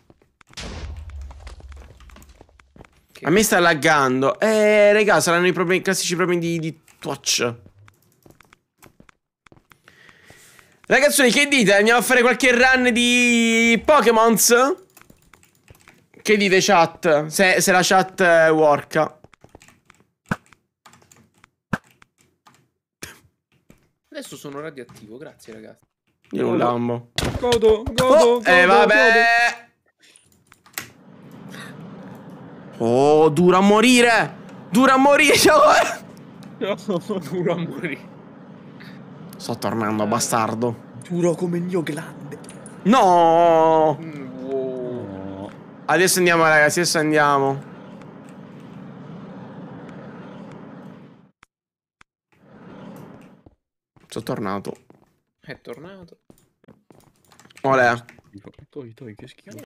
Che...
A me sta laggando. Raga, saranno i classici problemi di Twitch. Ragazzoni, che dite? Andiamo a fare qualche run di Pokémons? Che dite, chat? Se la chat worka.
Adesso sono radioattivo, grazie ragazzi.
Io non lambo.
Godo.
Vabbè. Oh, dura a morire. Dura a morire.
Duro a morire.
Sto tornando, bastardo.
Duro come il mio glande.
No.
Wow.
No.
Adesso andiamo, ragazzi. Adesso andiamo. Sono tornato.
È tornato.
Olè.
Toi, che schifo.